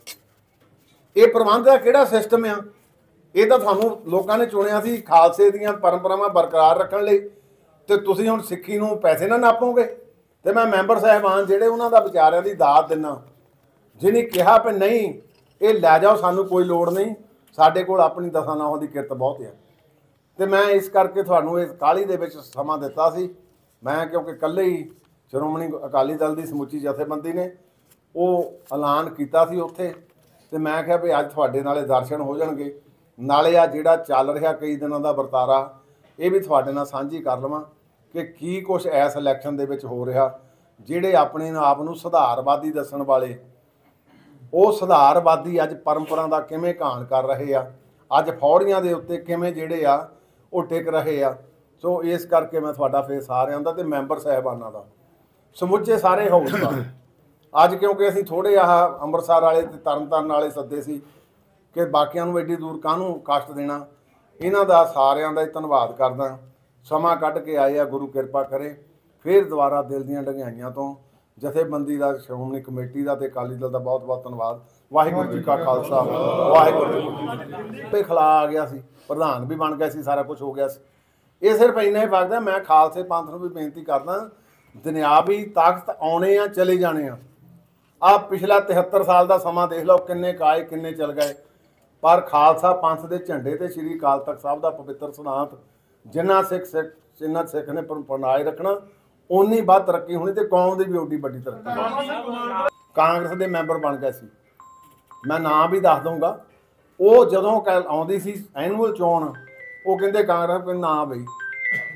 ਇਹ ਪ੍ਰਬੰਧ ਦਾ ਕਿਹੜਾ ਸਿਸਟਮ ਆ? ਇਹ ਤਾਂ ਤੁਹਾਨੂੰ ਲੋਕਾਂ ਨੇ ਚੁਣਿਆ ਸੀ ਖਾਲਸੇ ਦੀਆਂ ਪਰੰਪਰਾਵਾਂ ਬਰਕਰਾਰ ਰੱਖਣ ਲਈ, ਤੇ ਤੁਸੀਂ ਹੁਣ ਸਿੱਖੀ ਨੂੰ ਪੈਸੇ ਨਾਲ ਨਾਪੋਗੇ। ਤੇ ਮੈਂ ਮੈਂਬਰ ਸਾਹਿਬਾਨ ਜਿਹੜੇ ਉਹਨਾਂ ਦਾ ਵਿਚਾਰਿਆਂ ਦੀ ਦਾਤ ਦਿੰਦਾ, ਜਿਹਨੇ ਕਿਹਾ ਵੀ ਨਹੀਂ ਇਹ ਲੈ ਜਾਓ, ਸਾਨੂੰ ਕੋਈ ਲੋੜ ਨਹੀਂ, ਸਾਡੇ ਕੋਲ ਆਪਣੀ ਦਸਾਂ ਨਾਹਾਂ ਦੀ ਕਿਰਤ ਬਹੁਤ ਆ। ਤੇ ਮੈਂ ਇਸ ਕਰਕੇ ਤੁਹਾਨੂੰ ਇਸ ਕਾਹਲੀ ਦੇ ਵਿੱਚ ਸਮਾਂ ਦਿੱਤਾ ਸੀ। ਮੈਂ ਕਿਉਂਕਿ ਇਕੱਲੇ ਹੀ ਸ਼੍ਰੋਮਣੀ ਅਕਾਲੀ ਦਲ ਦੀ ਸਮੁੱਚੀ ਜਥੇਬੰਦੀ ਨੇ ਉਹ ਐਲਾਨ ਕੀਤਾ ਸੀ ਉੱਥੇ, ਤੇ ਮੈਂ ਕਿਹਾ ਵੀ ਅੱਜ ਤੁਹਾਡੇ ਨਾਲੇ ਦਰਸ਼ਨ ਹੋ ਜਾਣਗੇ, ਨਾਲੇ ਆ ਜਿਹੜਾ ਚੱਲ ਰਿਹਾ ਕਈ ਦਿਨਾਂ ਦਾ ਵਰਤਾਰਾ ਇਹ ਵੀ ਤੁਹਾਡੇ ਨਾਲ ਸਾਂਝੀ ਕਰ ਲਵਾਂ ਕਿ ਕੀ ਕੁਛ ਇਸ ਇਲੈਕਸ਼ਨ ਦੇ ਵਿੱਚ ਹੋ ਰਿਹਾ। ਜਿਹੜੇ ਆਪਣੇ ਆਪ ਨੂੰ ਸੁਧਾਰਵਾਦੀ ਦੱਸਣ ਵਾਲੇ, ਉਹ ਸੁਧਾਰਵਾਦੀ ਅੱਜ ਪਰੰਪਰਾ ਦਾ ਕਿਵੇਂ ਘਾਣ ਕਰ ਰਹੇ ਆ, ਅੱਜ ਫੌੜੀਆਂ ਦੇ ਉੱਤੇ ਕਿਵੇਂ ਜਿਹੜੇ ਆ ਉਹ ਟਿਕ ਰਹੇ ਆ। ਸੋ ਇਸ ਕਰਕੇ ਮੈਂ ਤੁਹਾਡਾ ਫੇਰ ਸਾਰਿਆਂ ਦਾ ਤੇ ਮੈਂਬਰ ਸਾਹਿਬਾਨਾਂ ਦਾ ਸਮੁੱਚੇ ਸਾਰੇ ਹਾਊਸ ਦਾ ਅੱਜ, ਕਿਉਂਕਿ ਅਸੀਂ ਥੋੜ੍ਹੇ ਆਹ ਅੰਮ੍ਰਿਤਸਰ ਵਾਲੇ ਤੇ ਤਰਨਤਾਰਨ ਵਾਲੇ ਸੱਦੇ ਸੀ ਕਿ ਬਾਕੀਆਂ ਨੂੰ ਐਡੀ ਦੂਰ ਕਾਹਨੂੰ ਕਸ਼ਟ ਦੇਣਾ, ਇਹਨਾਂ ਦਾ ਸਾਰਿਆਂ ਦਾ ਧੰਨਵਾਦ ਕਰਦਾ। ਸਮਾਂ ਕੱਢ ਕੇ ਆਏ ਆ, ਗੁਰੂ ਕਿਰਪਾ ਕਰੇ। ਫਿਰ ਦੁਬਾਰਾ ਦਿਲ ਦੀਆਂ ਡੰਗਾਈਆਂ ਤੋਂ ਜਥੇਬੰਦੀ ਦਾ, ਸ਼੍ਰੋਮਣੀ ਕਮੇਟੀ ਦਾ ਤੇ ਅਕਾਲੀ ਦਲ ਦਾ ਬਹੁਤ ਬਹੁਤ ਧੰਨਵਾਦ। ਵਾਹਿਗੁਰੂ ਜੀ ਕਾ ਖਾਲਸਾ, ਵਾਹਿਗੁਰੂ ਜੀ ਕੀ ਫਤਿਹ। ਖਲਾ ਆ ਗਿਆ ਸੀ, ਪ੍ਰਧਾਨ ਵੀ ਬਣ ਗਿਆ ਸੀ, ਸਾਰਾ ਕੁਝ ਹੋ ਗਿਆ ਸੀ। ਇਹ ਸਿਰਫ ਇੰਨਾ ਹੀ ਫਰਕ ਹੈ। ਮੈਂ ਖਾਲਸੇ ਪੰਥ ਨੂੰ ਵੀ ਬੇਨਤੀ ਕਰਦਾ, ਦੁਨਿਆਵੀ ਤਾਕਤ ਆਉਣੇ ਆ, ਚਲੇ ਜਾਣੇ ਆ। ਆਹ ਪਿਛਲਾ ਤਿਹੱਤਰ ਸਾਲ ਦਾ ਸਮਾਂ ਦੇਖ ਲਓ, ਕਿੰਨੇ ਕਾਏ ਕਿੰਨੇ ਚਲ ਗਏ, ਪਰ ਖਾਲਸਾ ਪੰਥ ਦੇ ਝੰਡੇ ਤੇ ਸ਼੍ਰੀ ਅਕਾਲ ਤਖਤ ਸਾਹਿਬ ਦਾ ਪਵਿੱਤਰ ਸਿਧਾਂਤ ਜਿੰਨਾ ਸਿੱਖ ਸਿੱਖ ਜਿੰਨਾ ਸਿੱਖ ਨੇ ਬਣਾਏ ਰੱਖਣਾ, ਓਨੀ ਵੱਧ ਤਰੱਕੀ ਹੋਣੀ ਤੇ ਕੌਮ ਦੀ ਵੀ ਓਡੀ ਵੱਡੀ ਤਰੱਕੀ ਹੋਣੀ। ਕਾਂਗਰਸ ਦੇ ਮੈਂਬਰ ਬਣ ਗਏ ਸੀ, ਮੈਂ ਨਾਂ ਵੀ ਦੱਸ ਦਊਂਗਾ। ਉਹ ਜਦੋਂ ਆਉਂਦੀ ਸੀ ਐਨੂਅਲ ਚੋਣ, ਉਹ ਕਹਿੰਦੇ ਕਾਂਗਰਸ ਕੋਈ ਨਾ ਬਈ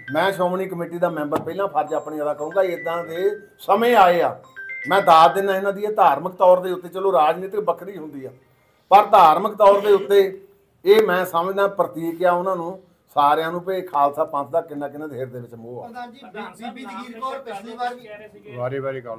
मैं श्रोमणी कमेटी का मैंबर पहला फर्ज अपनी अदा करूँगा। इदां दे समय आए आ, मैं दाद देना इन्हां दी धार्मिक तौर के उत्ते, चलो राजनीतिक बखरी हुंदी आ, पर धार्मिक तौर के उत्ते ये मैं समझदा प्रतीक आ उन्हां नूं सारिਆਂ ਨੂੰ ਭਈ ਖਾਲਸਾ ਪੰਥ ਦਾ ਕਿੰਨਾ ਕਿੰਨਾ ਦੇ ਹਿਰਦੇ ਵਿੱਚ ਮੋਹ ਆ। ਪ੍ਰਧਾਨ ਜੀ ਬੀਬੀ ਜਗੀਰ ਕੌਰ ਪਿਛਲੀ ਵਾਰ ਵੀ ਵਾਰੀ ਵਾਰੀ ਗੱਲ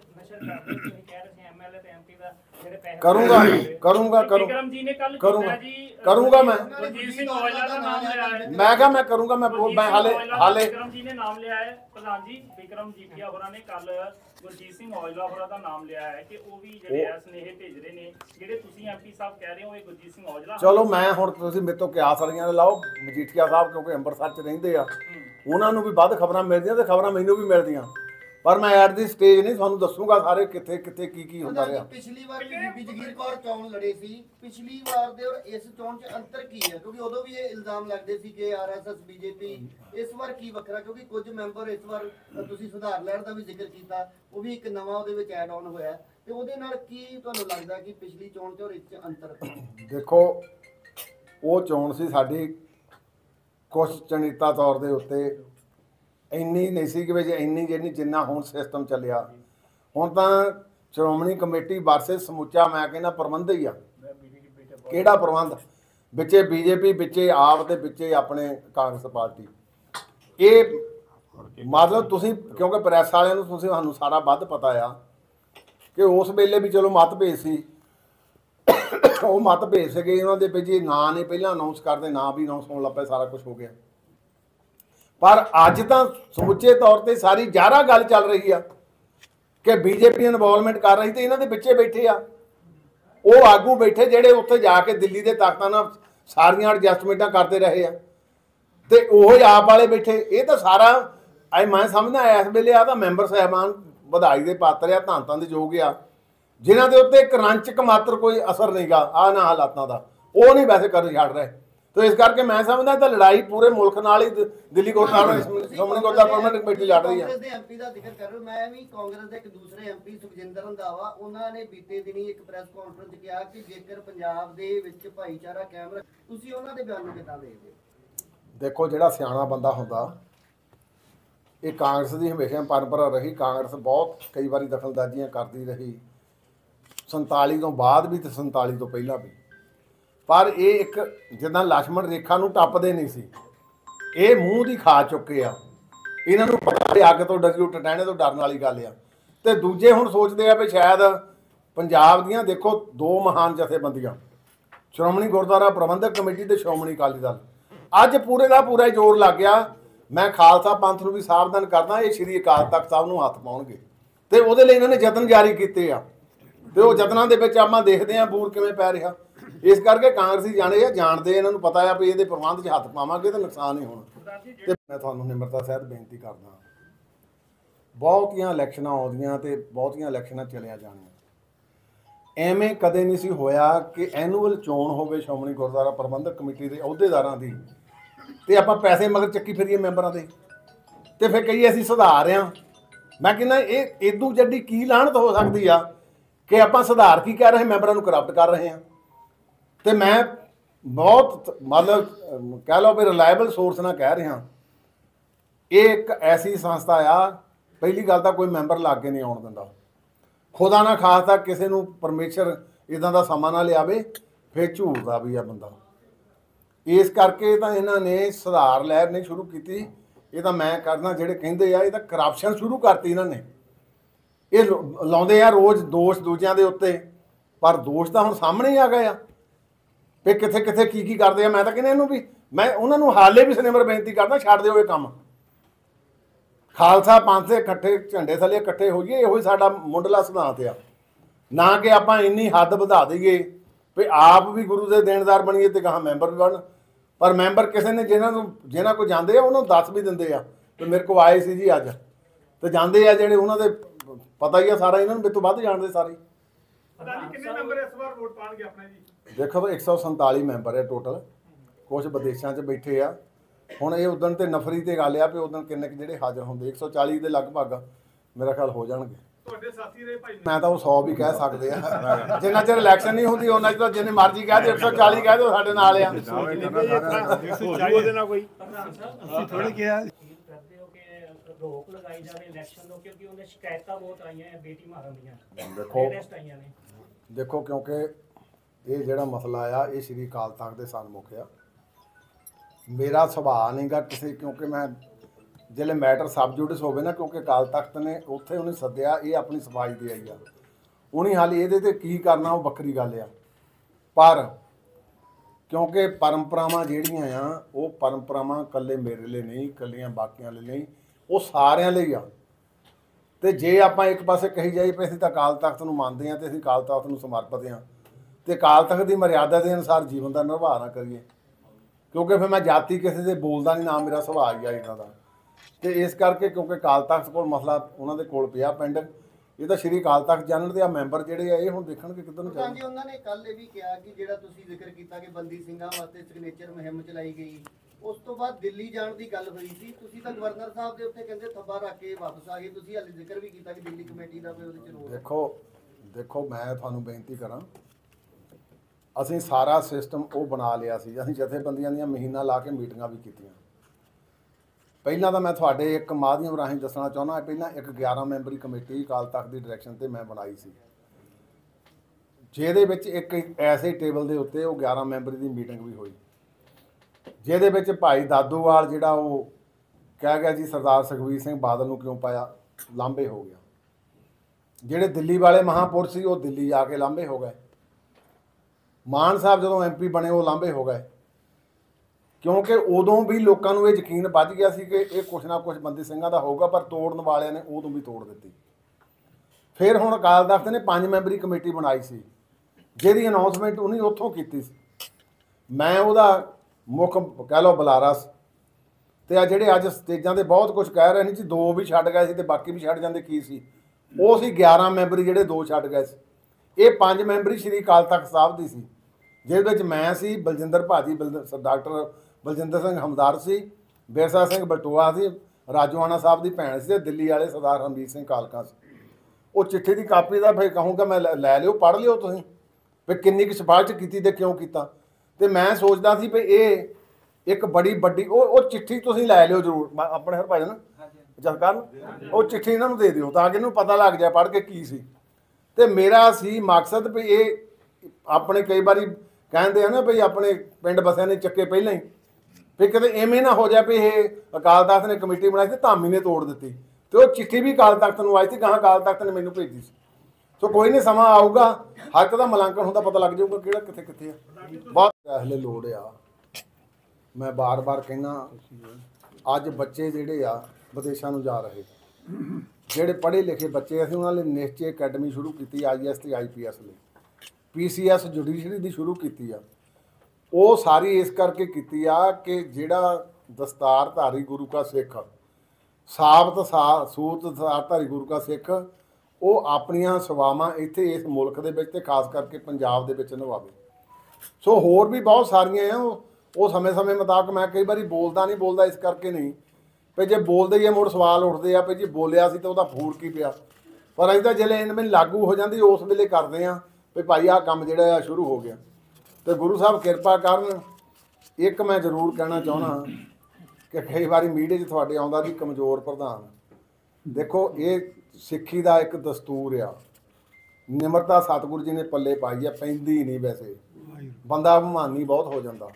ਕਰੂੰਗਾ ਕਰੂੰਗਾ ਕਰੂ ਕਰੂੰਗਾ ਕਰੂੰਗਾ ਮੈਂ ਗੁਰਜੀਤ ਸਿੰਘ ਔਜਲਾ ਦਾ ਨਾਮ ਲਿਆ ਹੈ। ਮੈਂ ਕਿਹਾ ਮੈਂ ਕਰੂੰਗਾ ਮੈਂ ਮੈਂ ਹਾਲੇ ਹਾਲੇ ਵਿਕਰਮ ਜੀ ਨੇ ਨਾਮ ਲਿਆ ਹੈ। ਪ੍ਰਧਾਨ ਜੀ ਵਿਕਰਮ ਜੀਠੀਆ ਹੋਰਾਂ ਨੇ ਕੱਲ ਗੁਰਜੀਤ ਸਿੰਘ ਔਜਲਾ ਹੋਰਾਂ ਦਾ ਨਾਮ ਲਿਆ ਹੈ ਕਿ ਉਹ ਵੀ ਜਿਹੜੇ ਆ ਸੁਨੇਹੇ ਭੇਜ ਰਹੇ ਨੇ, ਜਿਹੜੇ ਤੁਸੀਂ ਐਮਪੀ ਸਾਹਿਬ ਕਹਿ ਰਹੇ ਹੋ ਇਹ ਗੁਰਜੀਤ ਸਿੰਘ ਔਜਲਾ। ਚਲੋ ਮੈਂ ਹੁਣ ਤੁਸੀਂ ਮੇਰੇ ਤੋਂ ਕਿਆਸ ਵਾਲੀਆਂ ਲਾਓ, ਮਜੀਠੀਆ ਸਾਹਿਬ ਕਿਉਂਕਿ ਅੰਮ੍ਰਿਤਸਰ 'ਚ ਰਹਿੰਦੇ ਆ, ਉਹਨਾਂ ਨੂੰ ਵੀ ਵੱਧ ਖਬਰਾਂ ਮਿਲਦੀਆਂ ਤੇ ਖਬਰਾਂ ਮੈਨੂੰ ਵੀ ਮਿਲਦੀਆਂ, ਪਰ ਮੈਂ ਐਟ ਦੀ ਸਟੇਜ ਨਹੀਂ ਤੁਹਾਨੂੰ ਦੱਸੂਗਾ ਸਾਰੇ ਕਿੱਥੇ ਕਿੱਥੇ ਕੀ ਕੀ ਹੁੰਦਾ ਰਿਹਾ। ਪਿਛਲੀ ਵਾਰ ਵੀ ਬੀਬੀ ਜਗੀਰ ਕੌਰ ਚੋਣ ਲੜੇ ਸੀ, ਪਿਛਲੀ ਵਾਰ ਦੇ ਔਰ ਇਸ ਚੋਣ 'ਚ ਅੰਤਰ ਕੀ ਹੈ? ਕਿਉਂਕਿ ਉਦੋਂ ਵੀ ਇਹ ਇਲਜ਼ਾਮ ਲੱਗਦੇ ਸੀ ਕਿ ਆਰਐਸਐਸ ਬੀਜੇਪੀ, ਇਸ ਵਾਰ ਕੀ ਵੱਖਰਾ? ਕਿਉਂਕਿ ਕੁਝ ਮੈਂਬਰ ਇਸ ਵਾਰ ਤੁਸੀਂ ਸੁਧਾਰ ਲਹਿਰ ਦਾ ਵੀ ਜ਼ਿਕਰ ਕੀਤਾ, ਉਹ ਵੀ ਇੱਕ ਨਵਾਂ ਉਹਦੇ ਵਿੱਚ ਐਡ ਆਨ ਹੋਇਆ, ਤੇ ਉਹਦੇ ਨਾਲ ਕੀ ਤੁਹਾਨੂੰ ਲੱਗਦਾ ਕਿ ਪਿਛਲੀ ਚੋਣ 'ਚ ਔਰ ਇਸ 'ਚ ਅੰਤਰ? ਦੇਖੋ ਉਹ ਚੋਣ ਸੀ ਸਾਡੀ ਕੁਛ ਚਣੀਤਾ ਤੌਰ ਦੇ ਉੱਤੇ ਇੰਨੀ ਨਹੀਂ ਸੀ ਕਿ ਵੀ ਇੰਨੀ ਜਿਹੜੀ ਜਿੰਨਾ ਹੁਣ ਸਿਸਟਮ ਚੱਲਿਆ, ਹੁਣ ਤਾਂ ਸ਼੍ਰੋਮਣੀ ਕਮੇਟੀ ਵਰਸਸ ਸਮੁੱਚਾ ਮੈਂ ਕਹਿੰਦਾ ਪ੍ਰਬੰਧ ਹੀ ਆ। ਕਿਹੜਾ ਪ੍ਰਬੰਧ? ਵਿੱਚੇ ਬੀਜੇਪੀ, ਵਿੱਚੇ ਆਪ ਤੇ ਵਿੱਚੇ ਆਪਣੇ ਕਾਂਗਰਸ ਪਾਰਟੀ। ਇਹ ਮਤਲਬ ਤੁਸੀਂ ਕਿਉਂਕਿ ਪ੍ਰੈਸ ਵਾਲਿਆਂ ਨੂੰ ਤੁਸੀਂ ਸਾਨੂੰ ਸਾਰਾ ਵੱਧ ਪਤਾ ਆ ਕਿ ਉਸ ਵੇਲੇ ਵੀ ਚਲੋ ਮਤਭੇਦ ਸੀ, ਉਹ ਮਤਭੇਦ ਸੀਗੇ ਉਹਨਾਂ ਦੇ ਵਿੱਚ, ਨਾਂ ਨੇ ਪਹਿਲਾਂ ਅਨਾਉਂਸ ਕਰਦੇ, ਨਾਂ ਵੀ ਅਨਾਉਂਸ ਹੋਣ ਲੱਗ ਪਏ, ਸਾਰਾ ਕੁਝ ਹੋ ਗਿਆ। ਪਰ ਅੱਜ ਤਾਂ ਸਮੁੱਚੇ ਤੌਰ ਤੇ ਸਾਰੀ ਜ਼ਾਹਰਾ ਗੱਲ ਚੱਲ ਰਹੀ ਆ ਕਿ ਬੀਜੇਪੀ ਇਨਵੋਲਵਮੈਂਟ ਕਰ ਰਹੀ, ਤੇ ਇਹਨਾਂ ਦੇ ਵਿੱਚੇ ਬੈਠੇ ਆ ਉਹ ਆਗੂ ਬੈਠੇ ਜਿਹੜੇ ਉੱਥੇ ਜਾ ਕੇ ਦਿੱਲੀ ਦੇ ਤਖਤਾਂ ਨਾਲ ਸਾਰੀਆਂ ਐਡਜਸਟਮੈਂਟਾਂ ਕਰਦੇ ਰਹੇ ਆ, ਤੇ ਉਹ ਹੀ ਆਪ ਵਾਲੇ ਬੈਠੇ। ਇਹ ਤਾਂ ਸਾਰਾ ਐ ਮੈਂ ਸਮਝਦਾ ਇਸ ਵੇਲੇ ਆ ਤਾਂ ਮੈਂਬਰ ਸਾਹਿਬਾਨ ਵਧਾਈ ਦੇ ਪਾਤਰ ਆ, ਧੰਨ ਧੰਨ ਦੇ ਯੋਗ ਆ, ਜਿਨ੍ਹਾਂ ਦੇ ਉੱਤੇ ਕਰੰਚਕ ਮਾਤਰ ਕੋਈ ਅਸਰ ਨਹੀਂਗਾ ਆ ਨਾ ਹਾਲਾਤਾਂ ਦਾ, ਉਹ ਨਹੀਂ ਵੈਸੇ ਕਰ ਛੱਡ ਰਹੇ। तो इस करके मैं समझदा ਤਾਂ ਲੜਾਈ ਪੂਰੇ ਮੁਲਕ ਨਾਲ ਹੀ ਦਿੱਲੀ ਗੁਰਦੁਆਰਾ ਸ਼੍ਰੋਮਣੀ ਗੁਰਦੁਆਰਾ ਪ੍ਰਬੰਧਕ ਕਮੇਟੀ ਲੜ ਰਹੀ ਹੈ। ਕਾਂਗਰਸ ਦੇ ਐਮਪੀ ਦਾ ਜ਼ਿਕਰ ਕਰ ਰਹੇ ਮੈਂ ਵੀ ਕਾਂਗਰਸ ਦੇ ਇੱਕ ਦੂਸਰੇ ਐਮਪੀ ਸੁਖਜਿੰਦਰ ਰੰਧਾਵਾ, ਉਹਨਾਂ ਨੇ ਬੀਤੇ ਦਿਨੀ ਇੱਕ ਪ੍ਰੈਸ ਕਾਨਫਰੰਸ ਕਿਹਾ ਕਿ ਜੇਕਰ ਪੰਜਾਬ ਦੇ ਵਿੱਚ ਭਾਈਚਾਰਾ ਕਾਇਮ ਰੱਖ, ਤੁਸੀਂ ਉਹਨਾਂ ਦੇ ਬਿਆਨ ਨੂੰ ਕਿੱਦਾਂ ਦੇਖਦੇ ਹੋ? ਦੇਖੋ ਜਿਹੜਾ ਸਿਆਣਾ ਬੰਦਾ ਹੁੰਦਾ, ਇਹ ਕਾਂਗਰਸ ਦੀ ਹਮੇਸ਼ਾ ਪਰੰਪਰਾ ਰਹੀ, ਕਾਂਗਰਸ ਬਹੁਤ ਕਈ ਵਾਰੀ ਦਖਲਅੰਦਾਜ਼ੀਆਂ ਕਰਦੀ ਰਹੀ, ਸੰਤਾਲੀ ਤੋਂ ਬਾਅਦ ਵੀ ਤੇ ਸੰਤਾਲੀ ਤੋਂ ਪਹਿਲਾਂ ਵੀ, ਪਰ ਇਹ ਇੱਕ ਜਿੱਦਾਂ ਲక్ష్మణ ਰੇਖਾ ਨੂੰ ਟੱਪਦੇ ਨਹੀਂ ਸੀ, ਇਹ ਮੂੰਹ ਦੀ ਖਾ ਚੁੱਕੇ ਆ। ਇਹਨਾਂ ਨੂੰ ਪਤਾ ਵੀ ਅੱਗ ਤੋਂ ਡਰਿਓ ਟਟਾਣੇ ਤੋਂ ਡਰਨ ਵਾਲੀ ਗੱਲ ਆ। ਤੇ ਦੂਜੇ ਹੁਣ ਸੋਚਦੇ ਆ ਵੀ ਸ਼ਾਇਦ ਪੰਜਾਬ ਦੀਆਂ ਦੇਖੋ ਦੋ ਮਹਾਨ ਜਥੇਬੰਦੀਆਂ, ਸ਼੍ਰੋਮਣੀ ਗੁਰਦੁਆਰਾ ਪ੍ਰਬੰਧਕ ਕਮੇਟੀ ਤੇ ਸ਼੍ਰੋਮਣੀ ਅਕਾਲੀ ਦਲ, ਅੱਜ ਪੂਰੇ ਦਾ ਪੂਰਾ ਜ਼ੋਰ ਲੱਗ ਗਿਆ। ਮੈਂ ਖਾਲਸਾ ਪੰਥ ਨੂੰ ਵੀ ਸਾਵਧਾਨ ਕਰਦਾ, ਇਹ ਸ਼੍ਰੀ ਅਕਾਲ ਤਖਤ ਸਾਹਿਬ ਨੂੰ ਹੱਥ ਪਾਉਣਗੇ, ਤੇ ਉਹਦੇ ਲਈ ਇਹਨਾਂ ਨੇ ਯਤਨ ਜਾਰੀ ਕੀਤੇ ਆ, ਤੇ ਉਹ ਯਤਨਾਂ ਦੇ ਵਿੱਚ ਆਪਾਂ ਦੇਖਦੇ ਹਾਂ ਬੂਰ ਕਿਵੇਂ ਪੈ ਰਿਹਾ। ਇਸ ਕਰਕੇ ਕਾਂਗਰਸੀ ਜਾਣੇ ਆ, ਜਾਣਦੇ ਇਹਨਾਂ ਨੂੰ ਪਤਾ ਆ ਵੀ ਇਹਦੇ ਪ੍ਰਬੰਧ 'ਚ ਹੱਥ ਪਾਵਾਂਗੇ ਤਾਂ ਨੁਕਸਾਨ ਹੀ ਹੋਣਾ। ਤੇ ਮੈਂ ਤੁਹਾਨੂੰ ਨਿਮਰਤਾ ਸਹਿਤ ਬੇਨਤੀ ਕਰਦਾ, ਬਹੁਤੀਆਂ ਇਲੈਕਸ਼ਨਾਂ ਆਉਂਦੀਆਂ ਤੇ ਬਹੁਤੀਆਂ ਇਲੈਕਸ਼ਨਾਂ ਚਲੀਆਂ ਜਾਣੀਆਂ, ਐਵੇਂ ਕਦੇ ਨਹੀਂ ਸੀ ਹੋਇਆ ਕਿ ਐਨੂਅਲ ਚੋਣ ਹੋਵੇ ਸ਼੍ਰੋਮਣੀ ਗੁਰਦੁਆਰਾ ਪ੍ਰਬੰਧਕ ਕਮੇਟੀ ਦੇ ਅਹੁਦੇਦਾਰਾਂ ਦੀ, ਤੇ ਆਪਾਂ ਪੈਸੇ ਮਗਰ ਚੱਕੀ ਫਿਰੀਏ ਮੈਂਬਰਾਂ ਦੇ, ਤੇ ਫਿਰ ਕਹੀਏ ਅਸੀਂ ਸੁਧਾਰ ਹਾਂ। ਮੈਂ ਕਹਿੰਦਾ ਇਹ ਇਦੋਂ ਜੱਡੀ ਕੀ ਲਾਹਨਤ ਹੋ ਸਕਦੀ ਆ ਕਿ ਆਪਾਂ ਸੁਧਾਰ ਕੀ ਕਹਿ ਰਹੇ, ਮੈਂਬਰਾਂ ਨੂੰ ਕਰਪਟ ਕਰ ਰਹੇ ਹਾਂ। ਤੇ ਮੈਂ ਬਹੁਤ ਮਤਲਬ ਕਹਿ ਲਓ ਵੀ ਰਿਲਾਇਬਲ ਸੋਰਸ ਨਾਲ ਕਹਿ ਰਿਹਾ, ਇਹ ਇੱਕ ਐਸੀ ਸੰਸਥਾ ਆ, ਪਹਿਲੀ ਗੱਲ ਤਾਂ ਕੋਈ ਮੈਂਬਰ ਲਾਗੇ ਨਹੀਂ ਆਉਣ ਦਿੰਦਾ, ਖੁਦਾ ਨਾ ਖਾਸਤਾ ਕਿਸੇ ਨੂੰ ਪਰਮੇਸ਼ਰ ਇੱਦਾਂ ਦਾ ਸਮਾਂ ਨਾ ਲਿਆਵੇ, ਫਿਰ ਝੂਠਦਾ ਵੀ ਆ ਬੰਦਾ। ਇਸ ਕਰਕੇ ਤਾਂ ਇਹਨਾਂ ਨੇ ਸੁਧਾਰ ਲਹਿਰ ਨਹੀਂ ਸ਼ੁਰੂ ਕੀਤੀ, ਇਹ ਤਾਂ ਮੈਂ ਕਰਦਾ ਜਿਹੜੇ ਕਹਿੰਦੇ ਆ ਇਹ ਤਾਂ ਕਰਪਸ਼ਨ ਸ਼ੁਰੂ ਕਰਤੀ ਇਹਨਾਂ ਨੇ। ਇਹ ਲਾਉਂਦੇ ਆ ਰੋਜ਼ ਦੋਸ਼ ਦੂਜਿਆਂ ਦੇ ਉੱਤੇ, ਪਰ ਦੋਸ਼ ਤਾਂ ਹੁਣ ਸਾਹਮਣੇ ਹੀ ਆ ਗਏ ਆ ਵੀ ਕਿੱਥੇ ਕਿੱਥੇ ਕੀ ਕੀ ਕਰਦੇ ਆ। ਮੈਂ ਤਾਂ ਕਹਿੰਦਾ ਇਹਨੂੰ ਵੀ ਮੈਂ ਉਹਨਾਂ ਨੂੰ ਹਾਲੇ ਵੀ ਸਨੇਮਰ ਬੇਨਤੀ ਕਰਦਾ, ਛੱਡ ਦਿਓ ਇਹ ਕੰਮ। ਖਾਲਸਾ ਪੰਥ ਦੇ ਇਕੱਠੇ ਝੰਡੇ ਥੱਲੇ ਇਕੱਠੇ ਹੋਈਏ, ਇਹੋ ਹੀ ਸਾਡਾ ਮੁੱਢਲਾ ਸਿਧਾਂਤ ਆ, ਨਾ ਕਿ ਆਪਾਂ ਇੰਨੀ ਹੱਦ ਵਧਾ ਦਈਏ ਵੀ ਆਪ ਵੀ ਗੁਰੂ ਦੇ ਦੇਣਦਾਰ ਬਣੀਏ ਤੇ ਕਹਾਂ ਮੈਂਬਰ ਵੀ ਬਣ। ਪਰ ਮੈਂਬਰ ਕਿਸੇ ਨੇ ਜਿਹਨਾਂ ਨੂੰ ਜਿਹਨਾਂ ਕੋਲ ਜਾਂਦੇ ਆ ਉਹਨਾਂ ਨੂੰ ਦੱਸ ਵੀ ਦਿੰਦੇ ਆ ਵੀ ਮੇਰੇ ਕੋਲ ਆਏ ਸੀ ਜੀ ਅੱਜ, ਤੇ ਜਾਂਦੇ ਆ ਜਿਹੜੇ ਉਹਨਾਂ ਦੇ ਪਤਾ ਹੀ ਆ ਸਾਰਾ, ਇਹਨਾਂ ਨੂੰ ਮੇਰੇ ਤੋਂ ਵੱਧ ਜਾਣਦੇ ਸਾਰੇ। ਕਿੰਨੇ ਮੈਂਬਰ ਇਸ ਵਾਰ ਵੋਟ ਪਾਣਗੇ ਆਪਣੇ ਜੀ? ਦੇਖੋ ਇੱਕ ਸੌ ਸੰਤਾਲੀ ਮੈਂਬਰ ਹੈ ਟੋਟਲ, ਕੁਛ ਵਿਦੇਸ਼ਾਂ 'ਚ ਬੈਠੇ ਆ। ਹੁਣ ਇਹ ਉਦਣ ਤੇ ਨਫਰੀ ਤੇ ਗੱਲ ਆ ਵੀ ਉਦਣ ਕਿੰਨੇ ਜਿਹੜੇ ਹਾਜ਼ਰ ਹੁੰਦੇ, ਇੱਕ ਸੌ ਚਾਲੀ ਦੇ ਲਗਭਗ ਮੇਰਾ ਖਿਆਲ ਹੋ ਜਾਣਗੇ। ਤੁਹਾਡੇ ਸਾਥੀ ਰਹੇ ਭਾਈ, ਮੈਂ ਤਾਂ ਉਹ ਸੌ ਵੀ ਕਹਿ ਸਕਦੇ ਆ, ਜਿੰਨਾ ਚਿਰ ਇਲੈਕਸ਼ਨ ਨਹੀਂ ਹੁੰਦੀ ਉਹਨਾਂ ਚਿਰ ਜਿੰਨੇ ਮਰਜ਼ੀ ਕਹਿ ਦਿਓ, ਇੱਕ ਸੌ ਚਾਲੀ ਕਹਿ ਦਿਓ ਸਾਡੇ ਨਾਲ ਆ। ਉਹਦੇ ਨਾਲ ਕੋਈ ਥੋੜੀ ਕਿਹਾ ਰੋਕ ਲਗਾਈ ਜਾਵੇ ਇਲੈਕਸ਼ਨ ਤੋਂ, ਕਿਉਂਕਿ ਉਹਨੇ ਸ਼ਿਕਾਇਤਾਂ ਬਹੁਤ ਆਈਆਂ ਹੈ ਬੇਟੀ ਮਾਰਨ ਦੀਆਂ, ਦੇਖੋ ਅਰੈਸਟ ਆਈਆਂ ਨੇ। ਦੇਖੋ ਕਿਉਂਕਿ ਇਹ ਜਿਹੜਾ ਮਸਲਾ ਆ ਇਹ ਸ਼੍ਰੀ ਅਕਾਲ ਤਖਤ ਦੇ ਸਨਮੁਖ ਆ। ਮੇਰਾ ਸੁਭਾਅ ਨਹੀਂਗਾ ਕਿਸੇ, ਕਿਉਂਕਿ ਮੈਂ ਜਿਹੜੇ ਮੈਟਰ ਸਬ ਜੁਡਿਸ ਹੋਵੇ ਨਾ, ਕਿਉਂਕਿ ਅਕਾਲ ਤਖਤ ਨੇ ਉੱਥੇ ਉਹਨੇ ਸੱਦਿਆ, ਇਹ ਆਪਣੀ ਸਫਾਈ ਦੇ ਆਈ ਆ, ਉਹਨੇ ਹਾਲੇ ਇਹਦੇ ਤੇ ਕੀ ਕਰਨਾ ਉਹ ਵੱਖਰੀ ਗੱਲ ਆ। ਪਰ ਕਿਉਂਕਿ ਪਰੰਪਰਾਵਾਂ ਜਿਹੜੀਆਂ ਆ ਉਹ ਪਰੰਪਰਾਵਾਂ ਇਕੱਲੇ ਮੇਰੇ ਲਈ ਨਹੀਂ, ਇਕੱਲੀਆਂ ਬਾਕੀਆਂ ਲਈ ਨਹੀਂ, ਉਹ ਸਾਰਿਆਂ ਲਈ ਆ। ਤੇ ਜੇ ਆਪਾਂ ਇੱਕ ਪਾਸੇ ਕਹੀ ਜਾਈਏ ਵੀ ਅਸੀਂ ਤਾਂ ਅਕਾਲ ਤਖਤ ਨੂੰ ਮੰਨਦੇ ਹਾਂ ਤੇ ਅਸੀਂ ਅਕਾਲ ਤਖਤ ਨੂੰ ਸਮਰਪਿਤ ਹਾਂ, ਤੇ ਅਕਾਲ ਤਖਤ ਦੀ ਮਰਿਆਦਾ ਦੇ ਅਨੁਸਾਰ ਜੀਵਨ ਦਾ ਨਿਰਵਾਹ ਨਾ ਕਰੀਏ, ਕਿਉਂਕਿ ਫਿਰ ਮੈਂ ਜਾਤੀ ਕਿਸੇ ਦੇ ਬੋਲਦਾ ਨਹੀਂ, ਨਾ ਮੇਰਾ ਸੁਭਾਅ ਹੀ ਆ ਇਹਨਾਂ ਦਾ। ਤੇ ਇਸ ਕਰਕੇ ਕਿਉਂਕਿ ਅਕਾਲ ਤਖਤ ਕੋਲ ਮਸਲਾ ਉਹਨਾਂ ਦੇ ਕੋਲ ਪਿਆ ਪਿੰਡ, ਇਹ ਤਾਂ ਸ਼੍ਰੀ ਅਕਾਲ ਤਖਤ ਜਾਣਨ ਦੇ ਆ ਮੈਂਬਰ ਜਿਹੜੇ ਆ ਇਹ ਹੁਣ ਦੇਖਣਗੇ ਕਿੱਧਰ ਨੂੰ ਪ੍ਰਧਾਨ ਜਾਣਾ। ਜੀ ਉਹਨਾਂ ਨੇ ਕੱਲ ਇਹ ਵੀ ਕਿਹਾ ਕਿ ਜਿਹੜਾ ਤੁਸੀਂ ਜ਼ਿਕਰ ਕੀਤਾ ਕਿ ਬੰਦੀ ਸਿੰਘਾਂ ਵਾਸਤੇ ਸਿਗਨੇਚਰ ਮੁਹਿੰਮ ਚਲਾਈ ਗਈ, ਉਸ ਤੋਂ ਬਾਅਦ ਦਿੱਲੀ ਜਾਣ ਦੀ ਗੱਲ ਹੋਈ ਸੀ, ਤੁਸੀਂ ਤਾਂ ਗਵਰਨਰ ਸਾਹਿਬ ਦੇ ਉੱਤੇ ਕਹਿੰਦੇ ਥੱਬਾ ਰੱਖ ਕੇ ਵਾਪਸ ਆ ਗਏ। ਤੁਸੀਂ ਹਾਲੇ ਜ਼ਿਕਰ ਵੀ ਕੀਤਾ ਕਿ ਦਿੱਲੀ ਕਮੇਟੀ ਦਾ ਵੀ ਉਹਦੇ ਚ ਰੋਲ ਹੈ। ਦੇਖੋ ਦੇਖੋ ਮੈਂ ਤੁਹਾਨੂੰ ਬੇਨਤੀ ਕਰਾਂ, ਅਸੀਂ ਸਾਰਾ ਸਿਸਟਮ ਉਹ ਬਣਾ ਲਿਆ ਸੀ, ਅਸੀਂ ਜਥੇਬੰਦੀਆਂ ਦੀਆਂ ਮਹੀਨਾ ਲਾ ਕੇ ਮੀਟਿੰਗਾਂ ਵੀ ਕੀਤੀਆਂ। ਪਹਿਲਾਂ ਤਾਂ ਮੈਂ ਤੁਹਾਡੇ ਇੱਕ ਮਾਧਿਅਮ ਰਾਹੀਂ ਦੱਸਣਾ ਚਾਹੁੰਦਾ, ਪਹਿਲਾਂ ਇੱਕ ਗਿਆਰਾਂ ਮੈਂਬਰੀ ਕਮੇਟੀ ਅਕਾਲ ਤਖਤ ਦੀ ਡਾਇਰੈਕਸ਼ਨ ਤੇ ਮੈਂ ਬਣਾਈ ਸੀ, ਜਿਹਦੇ ਵਿੱਚ ਇੱਕ ਐਸੇ ਟੇਬਲ ਦੇ ਉੱਤੇ ਉਹ ਗਿਆਰਾਂ ਮੈਂਬਰੀ ਦੀ ਮੀਟਿੰਗ ਵੀ ਹੋਈ, ਜਿਹਦੇ ਵਿੱਚ ਭਾਈ ਦਾਦੂਵਾਲ ਜਿਹੜਾ ਉਹ ਕਹਿ ਗਿਆ ਜੀ ਸਰਦਾਰ ਸੁਖਬੀਰ ਸਿੰਘ ਬਾਦਲ ਨੂੰ ਕਿਉਂ ਪਾਇਆ, ਲਾਂਭੇ ਹੋ ਗਿਆ। ਜਿਹੜੇ ਦਿੱਲੀ ਵਾਲੇ ਮਹਾਂਪੁਰਸ਼ ਸੀ ਉਹ ਦਿੱਲੀ ਜਾ ਕੇ ਲਾਂਭੇ ਹੋ ਗਏ। ਮਾਨ ਸਾਹਿਬ ਜਦੋਂ ਐਮ ਪੀ ਬਣੇ ਉਹ ਲਾਂਭੇ ਹੋ ਗਏ, ਕਿਉਂਕਿ ਉਦੋਂ ਵੀ ਲੋਕਾਂ ਨੂੰ ਇਹ ਯਕੀਨ ਵੱਜ ਗਿਆ ਸੀ ਕਿ ਇਹ ਕੁਛ ਨਾ ਕੁਛ ਬੰਦੀ ਸਿੰਘਾਂ ਦਾ ਹੋਊਗਾ, ਪਰ ਤੋੜਨ ਵਾਲਿਆਂ ਨੇ ਉਦੋਂ ਵੀ ਤੋੜ ਦਿੱਤੀ। ਫਿਰ ਹੁਣ ਅਕਾਲ ਤਖਤ ਨੇ ਪੰਜ ਮੈਂਬਰੀ ਕਮੇਟੀ ਬਣਾਈ ਸੀ, ਜਿਹਦੀ ਅਨਾਉਂਸਮੈਂਟ ਉਹਨੇ ਉੱਥੋਂ ਕੀਤੀ ਸੀ। ਮੈਂ ਉਹਦਾ ਮੁੱਖ ਕਹਿ ਲਓ ਬੁਲਾਰਾ ਸੀ, ਤੇ ਆ ਜਿਹੜੇ ਅੱਜ ਸਟੇਜਾਂ ਤੇ ਬਹੁਤ ਕੁਝ ਕਹਿ ਰਹੇ ਨੇ ਜੀ, ਦੋ ਵੀ ਛੱਡ ਗਏ ਸੀ ਤੇ ਬਾਕੀ ਵੀ ਛੱਡ ਜਾਂਦੇ, ਕੀ ਸੀ ਉਹ ਸੀ ਗਿਆਰਾਂ ਮੈਂਬਰੀ ਜਿਹੜੇ ਦੋ ਛੱਡ ਗਏ ਸੀ। ਇਹ ਪੰਜ ਮੈਂਬਰੀ ਸ਼੍ਰੀ ਅਕਾਲ ਤਖਤ ਸਾਹਿਬ ਦੀ ਸੀ, ਜਿਹਦੇ ਵਿੱਚ ਮੈਂ ਸੀ, ਬਲਜਿੰਦਰ ਭਾਜੀ, ਬਲ ਡਾਕਟਰ ਬਲਜਿੰਦਰ ਸਿੰਘ ਹਮਦਾਰ ਸੀ, ਬਿਰਸਾ ਸਿੰਘ ਬਟੂਆ ਸੀ, ਰਾਜੋਆਣਾ ਸਾਹਿਬ ਦੀ ਭੈਣ ਸੀ, ਤੇ ਦਿੱਲੀ ਵਾਲੇ ਸਰਦਾਰ ਰਣਜੀਤ ਸਿੰਘ ਕਾਲਕਾ ਸੀ। ਉਹ ਚਿੱਠੀ ਦੀ ਕਾਪੀ ਦਾ ਫਿਰ ਕਹੂੰਗਾ ਮੈਂ ਲੈ ਲਿਓ, ਪੜ੍ਹ ਲਿਓ ਤੁਸੀਂ ਵੀ ਕਿੰਨੀ ਕੁ ਸਿਫਾਰਿਸ਼ ਕੀਤੀ ਤੇ ਕਿਉਂ ਕੀਤਾ। ਤੇ ਮੈਂ ਸੋਚਦਾ ਸੀ ਵੀ ਇਹ ਇੱਕ ਬੜੀ ਵੱਡੀ ਉਹ ਉਹ ਚਿੱਠੀ ਤੁਸੀਂ ਲੈ ਲਿਓ ਜ਼ਰੂਰ, ਆਪਣੇ ਹਰਭਜਨ ਜਸਕਰਨ ਉਹ ਚਿੱਠੀ ਇਹਨਾਂ ਨੂੰ ਦੇ ਦਿਓ ਤਾਂ ਕਿ ਇਹਨੂੰ ਪਤਾ ਲੱਗ ਜਾਏ ਪੜ੍ਹ ਕੇ ਕੀ ਸੀ। ਤੇ ਮੇਰਾ ਸੀ ਮਕਸਦ ਵੀ ਇਹ ਆਪਣੇ ਕਈ ਵਾਰੀ ਕਹਿੰਦੇ ਆ ਨਾ ਵੀ ਆਪਣੇ ਪਿੰਡ ਬਸਿਆਂ ਨੇ ਚੱਕੇ ਪਹਿਲਾਂ ਹੀ, ਵੀ ਕਿਤੇ ਐਵੇਂ ਨਾ ਹੋ ਜਾਏ ਵੀ ਇਹ ਅਕਾਲ ਤਖਤ ਨੇ ਕਮੇਟੀ ਬਣਾਈ ਤੇ ਧਾਮੀ ਨੇ ਤੋੜ ਦਿੱਤੀ, ਤੇ ਉਹ ਚਿੱਠੀ ਵੀ ਅਕਾਲ ਤਖਤ ਨੂੰ ਆਈ ਸੀ, ਗਾਹਾਂ ਅਕਾਲ ਤਖਤ ਨੇ ਮੈਨੂੰ ਭੇਜੀ ਸੀ। ਸੋ ਕੋਈ ਨਹੀਂ, ਸਮਾਂ ਆਊਗਾ, ਹਰ ਇੱਕ ਦਾ ਮੁਲਾਂਕਣ ਹੁੰਦਾ, ਪਤਾ ਲੱਗ ਜਾਊਗਾ ਕਿਹੜਾ ਕਿੱਥੇ ਕਿੱਥੇ ਆ। ਬਹੁਤ ਹਲੇ ਲੋੜ ਆ, ਮੈਂ ਬਾਰ-ਬਾਰ ਕਹਿੰਦਾ, ਅੱਜ ਬੱਚੇ ਜਿਹੜੇ ਆ ਵਿਦੇਸ਼ਾਂ ਨੂੰ ਜਾ ਰਹੇ, ਜਿਹੜੇ ਪੜ੍ਹੇ ਲਿਖੇ ਬੱਚੇ, ਅਸੀਂ ਉਹਨਾਂ ਲਈ ਨਿਸ਼ਚੈ ਅਕੈਡਮੀ ਸ਼ੁਰੂ ਕੀਤੀ ਆਈ ਐਸ ਤੇ ਆਈ ਪੀ ਐਸ ਲਈ, ਪੀ ਸੀ ਐਸ ਜੁਡੀਸ਼ਰੀ ਦੀ ਸ਼ੁਰੂ ਕੀਤੀ ਆ। ਉਹ ਸਾਰੀ ਇਸ ਕਰਕੇ ਕੀਤੀ ਆ ਕਿ ਜਿਹੜਾ ਦਸਤਾਰਧਾਰੀ ਗੁਰੂ ਕਾ ਸਿੱਖ, ਸਾਬਤ ਸਾ ਸੂਤ ਦਸਤਾਰਧਾਰੀ ਗੁਰੂ ਕਾ ਸਿੱਖ, ਉਹ ਆਪਣੀਆਂ ਸੇਵਾਵਾਂ ਇੱਥੇ ਇਸ ਮੁਲਕ ਦੇ ਵਿੱਚ ਤੇ ਖਾਸ ਕਰਕੇ ਪੰਜਾਬ ਦੇ ਵਿੱਚ ਨਿਭਾਵੇ। ਸੋ ਹੋਰ ਵੀ ਬਹੁਤ ਸਾਰੀਆਂ ਆ, ਉਹ ਉਹ ਸਮੇਂ-ਸਮੇਂ ਮੁਤਾਬਕ ਮੈਂ ਕਈ ਵਾਰੀ ਬੋਲਦਾ ਨਹੀਂ, ਬੋਲਦਾ ਇਸ ਕਰਕੇ ਨਹੀਂ ਵੀ ਜੇ ਬੋਲਦੇ ਹੀ ਆ ਮੁੜ ਸਵਾਲ ਉੱਠਦੇ ਆ ਵੀ ਜੀ ਬੋਲਿਆ ਸੀ ਤਾਂ ਉਹਦਾ ਫੂਰ ਕੀ ਪਿਆ, ਪਰ ਅਸੀਂ ਤਾਂ ਜਿਹੜੇ ਇਹਨਾਂ ਮੈਨੂੰ ਲਾਗੂ ਹੋ ਜਾਂਦੀ ਉਸ ਵੇਲੇ ਕਰਦੇ ਆ ਵੀ ਭਾਈ ਆਹ ਕੰਮ ਜਿਹੜਾ ਆ ਸ਼ੁਰੂ ਹੋ ਗਿਆ। ਤੇ ਗੁਰੂ ਸਾਹਿਬ ਕਿਰਪਾ ਕਰਨ। ਇੱਕ ਮੈਂ ਜ਼ਰੂਰ ਕਹਿਣਾ ਚਾਹੁੰਦਾ ਕਿ ਕਈ ਵਾਰੀ ਮੀਡੀਆ 'ਚ ਤੁਹਾਡੇ ਆਉਂਦਾ ਵੀ ਕਮਜ਼ੋਰ ਪ੍ਰਧਾਨ, ਦੇਖੋ ਇਹ ਸਿੱਖੀ ਦਾ ਇੱਕ ਦਸਤੂਰ ਆ, ਨਿਮਰਤਾ ਸਤਿਗੁਰੂ ਜੀ ਨੇ ਪੱਲੇ ਪਾਈ ਆ, ਪੈਂਦੀ ਨਹੀਂ ਵੈਸੇ, ਬੰਦਾ ਅਭਿਮਾਨੀ ਬਹੁਤ ਹੋ ਜਾਂਦਾ।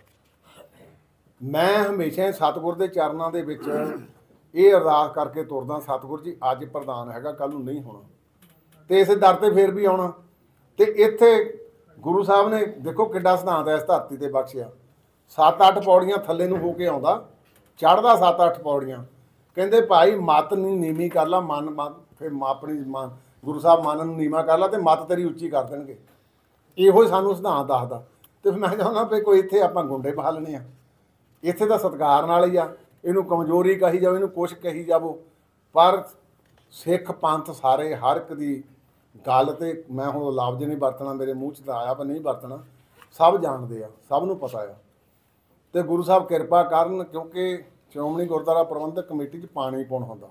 ਮੈਂ ਹਮੇਸ਼ਾ ਸਤਿਗੁਰ ਦੇ ਚਰਨਾਂ ਦੇ ਵਿੱਚ ਇਹ ਅਰਦਾਸ ਕਰਕੇ ਤੁਰਦਾ, ਸਤਿਗੁਰ ਜੀ ਅੱਜ ਪ੍ਰਧਾਨ ਹੈਗਾ, ਕੱਲ੍ਹ ਨੂੰ ਨਹੀਂ ਹੋਣਾ, ਤੇ ਇਸੇ ਦਰ ਤੇ ਫੇਰ ਵੀ ਆਉਣਾ। ਤੇ ਇੱਥੇ ਗੁਰੂ ਸਾਹਿਬ ਨੇ ਦੇਖੋ ਕਿੱਡਾ ਸਿਧਾਂਤ ਇਸ ਧਰਤੀ ਤੇ ਬਖਸ਼ਿਆ, ਸੱਤ ਅੱਠ ਪੌੜੀਆਂ ਥੱਲੇ ਨੂੰ ਹੋ ਕੇ ਆਉਂਦਾ, ਚੜ੍ਹਦਾ ਸੱਤ ਅੱਠ ਪੌੜੀਆਂ, ਕਹਿੰਦੇ ਭਾਈ ਮੱਤ ਨੂੰ ਨੀਵੀਂ ਕਰ ਲਾ, ਮਨ ਮਨ ਫਿਰ ਆਪਣੀ ਮਨ ਗੁਰੂ ਸਾਹਿਬ ਮਨ ਨੂੰ ਨੀਵਾਂ ਕਰ ਲਾ ਤੇ ਮੱਤ ਤੇਰੀ ਉੱਚੀ ਕਰ ਦੇਣਗੇ। ਇਹੋ ਹੀ ਸਾਨੂੰ ਸਿਧਾਂਤ ਦੱਸਦਾ। ਤੇ ਮੈਂ ਚਾਹੁੰਦਾ ਵੀ ਕੋਈ ਇੱਥੇ ਆਪਾਂ ਗੁੰਡੇ ਪਾ ਲੈਣੇ ਆ, ਇੱਥੇ ਤਾਂ ਸਤਿਕਾਰ ਨਾਲ ਹੀ ਆ, ਇਹਨੂੰ ਕਮਜ਼ੋਰੀ ਕਹੀ ਜਾਵੇ, ਇਹਨੂੰ ਕੁਛ ਕਹੀ ਜਾਵੋ, ਪਰ ਸਿੱਖ ਪੰਥ ਸਾਰੇ ਹਰ ਇੱਕ ਦੀ ਗੱਲ ਤੇ ਮੈਂ ਹੁਣ ਲਫ਼ਜ਼ ਨਹੀਂ ਵਰਤਣਾ, ਮੇਰੇ ਮੂੰਹ 'ਚ ਤਾਂ ਆਇਆ ਪਰ ਨਹੀਂ ਵਰਤਣਾ, ਸਭ ਜਾਣਦੇ ਆ, ਸਭ ਨੂੰ ਪਤਾ ਆ। ਤੇ ਗੁਰੂ ਸਾਹਿਬ ਕਿਰਪਾ ਕਰਨ, ਕਿਉਂਕਿ ਸ਼੍ਰੋਮਣੀ ਗੁਰਦੁਆਰਾ ਪ੍ਰਬੰਧਕ ਕਮੇਟੀ 'ਚ ਪਾਣੀ ਪਾਉਣ ਹੁੰਦਾ,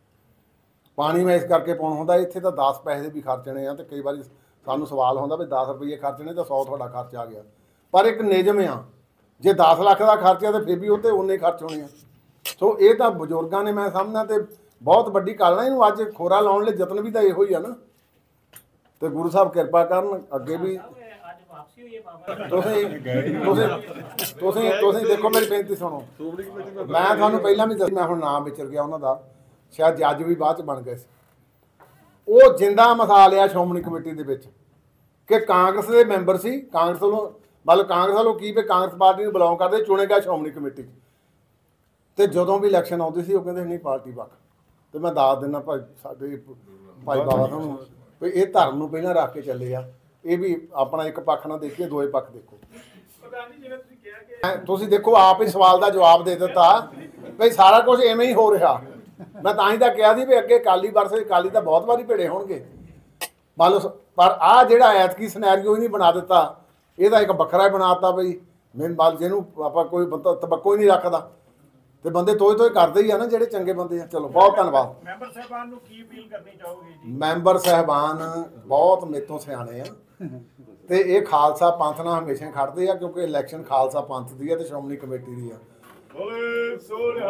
ਪਾਣੀ ਮੈਂ ਇਸ ਕਰਕੇ ਪਾਉਣ ਹੁੰਦਾ, ਇੱਥੇ ਤਾਂ ਦਸ ਪੈਸੇ ਵੀ ਖਰਚਣੇ ਆ, ਤੇ ਕਈ ਵਾਰੀ ਸਾਨੂੰ ਸਵਾਲ ਹੁੰਦਾ ਵੀ ਦਸ ਰੁਪਈਏ ਖਰਚਣੇ ਤਾਂ ਸੌ ਤੁਹਾਡਾ ਖਰਚ ਆ ਗਿਆ, ਪਰ ਇੱਕ ਨਿਯਮ ਆ, ਜੇ ਦਸ ਲੱਖ ਦਾ ਖਰਚਾ ਤਾਂ ਫਿਰ ਵੀ ਉਹ 'ਤੇ ਉਨੇ ਖਰਚ ਹੋਣੇ ਆ। ਸੋ ਇਹ ਤਾਂ ਬਜ਼ੁਰਗਾਂ ਨੇ ਮੈਂ ਸਮਝਦਾ ਤੇ ਬਹੁਤ ਵੱਡੀ ਗੱਲ ਨਾ, ਇਹਨੂੰ ਅੱਜ ਖੋਰਾ ਲਾਉਣ ਲਈ ਯਤਨ ਵੀ ਤਾਂ ਇਹੋ ਹੀ ਆ ਨਾ। ਤੇ ਗੁਰੂ ਸਾਹਿਬ ਕਿਰਪਾ ਕਰਨ ਅੱਗੇ ਵੀ। ਅੱਜ ਵਾਪਸੀ ਹੋਈ ਹੈ ਬਾਬਾ ਤੁਸੀਂ ਤੁਸੀਂ ਤੁਸੀਂ ਤੁਸੀਂ ਦੇਖੋ, ਮੇਰੀ ਬੇਨਤੀ ਸੁਣੋ। ਮੈਂ ਤੁਹਾਨੂੰ ਪਹਿਲਾਂ ਵੀ ਦੱਸਿਆ, ਮੈਂ ਹੁਣ ਨਾਮ ਵਿਚਰ ਗਿਆ ਉਹਨਾਂ ਦਾ, ਸ਼ਾਇਦ ਜੱਜ ਵੀ ਬਾਅਦ ਚ ਬਣ ਗਏ ਸੀ। ਉਹ ਜਿੰਦਾ ਮਿਸਾਲ ਆ ਸ਼੍ਰੋਮਣੀ ਕਮੇਟੀ ਦੇ ਵਿੱਚ ਕਿ ਕਾਂਗਰਸ ਦੇ ਮੈਂਬਰ ਸੀ, ਕਾਂਗਰਸ ਵੱਲੋਂ ਮਤਲਬ ਕਾਂਗਰਸ ਵੱਲੋਂ ਕੀ ਵੀ ਕਾਂਗਰਸ ਪਾਰਟੀ ਨੂੰ ਬਿਲੋਂਗ ਕਰਦੇ, ਚੁਣੇ ਗਿਆ ਸ਼੍ਰੋਮਣੀ ਕਮੇਟੀ 'ਚ। ਤੇ ਜਦੋਂ ਵੀ ਇਲੈਕਸ਼ਨ ਆਉਂਦੀ ਸੀ ਉਹ ਕਹਿੰਦੇ ਨਹੀਂ ਪਾਰਟੀ ਵੱਖ। ਤੇ ਮੈਂ ਦੱਸ ਦਿੰਦਾ ਭਾਈ ਸਾਡੇ ਭਾਈ ਬਾਬਾ ਤੁਹਾਨੂੰ ਵੀ ਇਹ ਧਰਮ ਨੂੰ ਪਹਿਲਾਂ ਰੱਖ ਕੇ ਚੱਲੇ ਆ। ਇਹ ਵੀ ਆਪਣਾ ਇੱਕ ਪੱਖ ਨਾ ਦੇਖੀਏ, ਦੋਏ ਪੱਖ ਦੇਖੋ। ਪ੍ਰਧਾਨ ਜੀ ਜਿਵੇਂ ਤੁਸੀਂ ਕਿਹਾ ਕਿ ਤੁਸੀਂ ਦੇਖੋ ਆਪ ਹੀ ਸਵਾਲ ਦਾ ਜਵਾਬ ਦੇ ਦਿੱਤਾ ਵੀ ਸਾਰਾ ਕੁਝ ਐਵੇਂ ਹੀ ਹੋ ਰਿਹਾ। ਮੈਂ ਤਾਂ ਹੀ ਤਾਂ ਕਿਹਾ ਸੀ ਵੀ ਅੱਗੇ ਅਕਾਲੀ ਵਰਸੇ ਅਕਾਲੀ ਤਾਂ ਬਹੁਤ ਵਾਰੀ ਭਿੜੇ ਹੋਣਗੇ ਮੰਨ ਲਓ, ਪਰ ਆਹ ਜਿਹੜਾ ਐਤਕੀ ਸਿਨੈਰੀਓ ਹੀ ਨਹੀਂ ਬਣਾ ਦਿੱਤਾ, ਇਹਦਾ ਇੱਕ ਵੱਖਰਾ ਹੀ ਬਣਾਤਾ ਬਈ ਮੇਨ ਬਾਲ ਜਿਹਨੂੰ ਆਪਾਂ ਕੋਈ ਬੰਦਾ ਤਬੱਕੋ ਹੀ ਨਹੀਂ ਰੱਖਦਾ। ਤੇ ਬੰਦੇ ਤੋਏ ਤੋਏ ਕਰਦੇ ਹੀ ਆ ਨਾ ਜਿਹੜੇ ਚੰਗੇ ਬੰਦੇ ਆ। ਚਲੋ ਬਹੁਤ ਧੰਨਵਾਦ। ਮੈਂਬਰ ਸਾਹਿਬਾਨ ਨੂੰ ਕੀ ਅਪੀਲ ਕਰਨੀ ਚਾਹੋਗੇ ਜੀ? ਮੈਂਬਰ ਸਾਹਿਬਾਨ ਬਹੁਤ ਮੇਤੋਂ ਸਿਆਣੇ ਆ ਤੇ ਇਹ ਖਾਲਸਾ ਪੰਥ ਨਾਲ ਹਮੇਸ਼ਾ ਖੜਦੇ ਆ, ਕਿਉਂਕਿ ਇਲੈਕਸ਼ਨ ਖਾਲਸਾ ਪੰਥ ਦੀ ਆ ਤੇ ਸ਼੍ਰੋਮਣੀ ਕਮੇਟੀ ਦੀ ਆ। ਬੋਲੇ ਸੋਨਿਹਾ।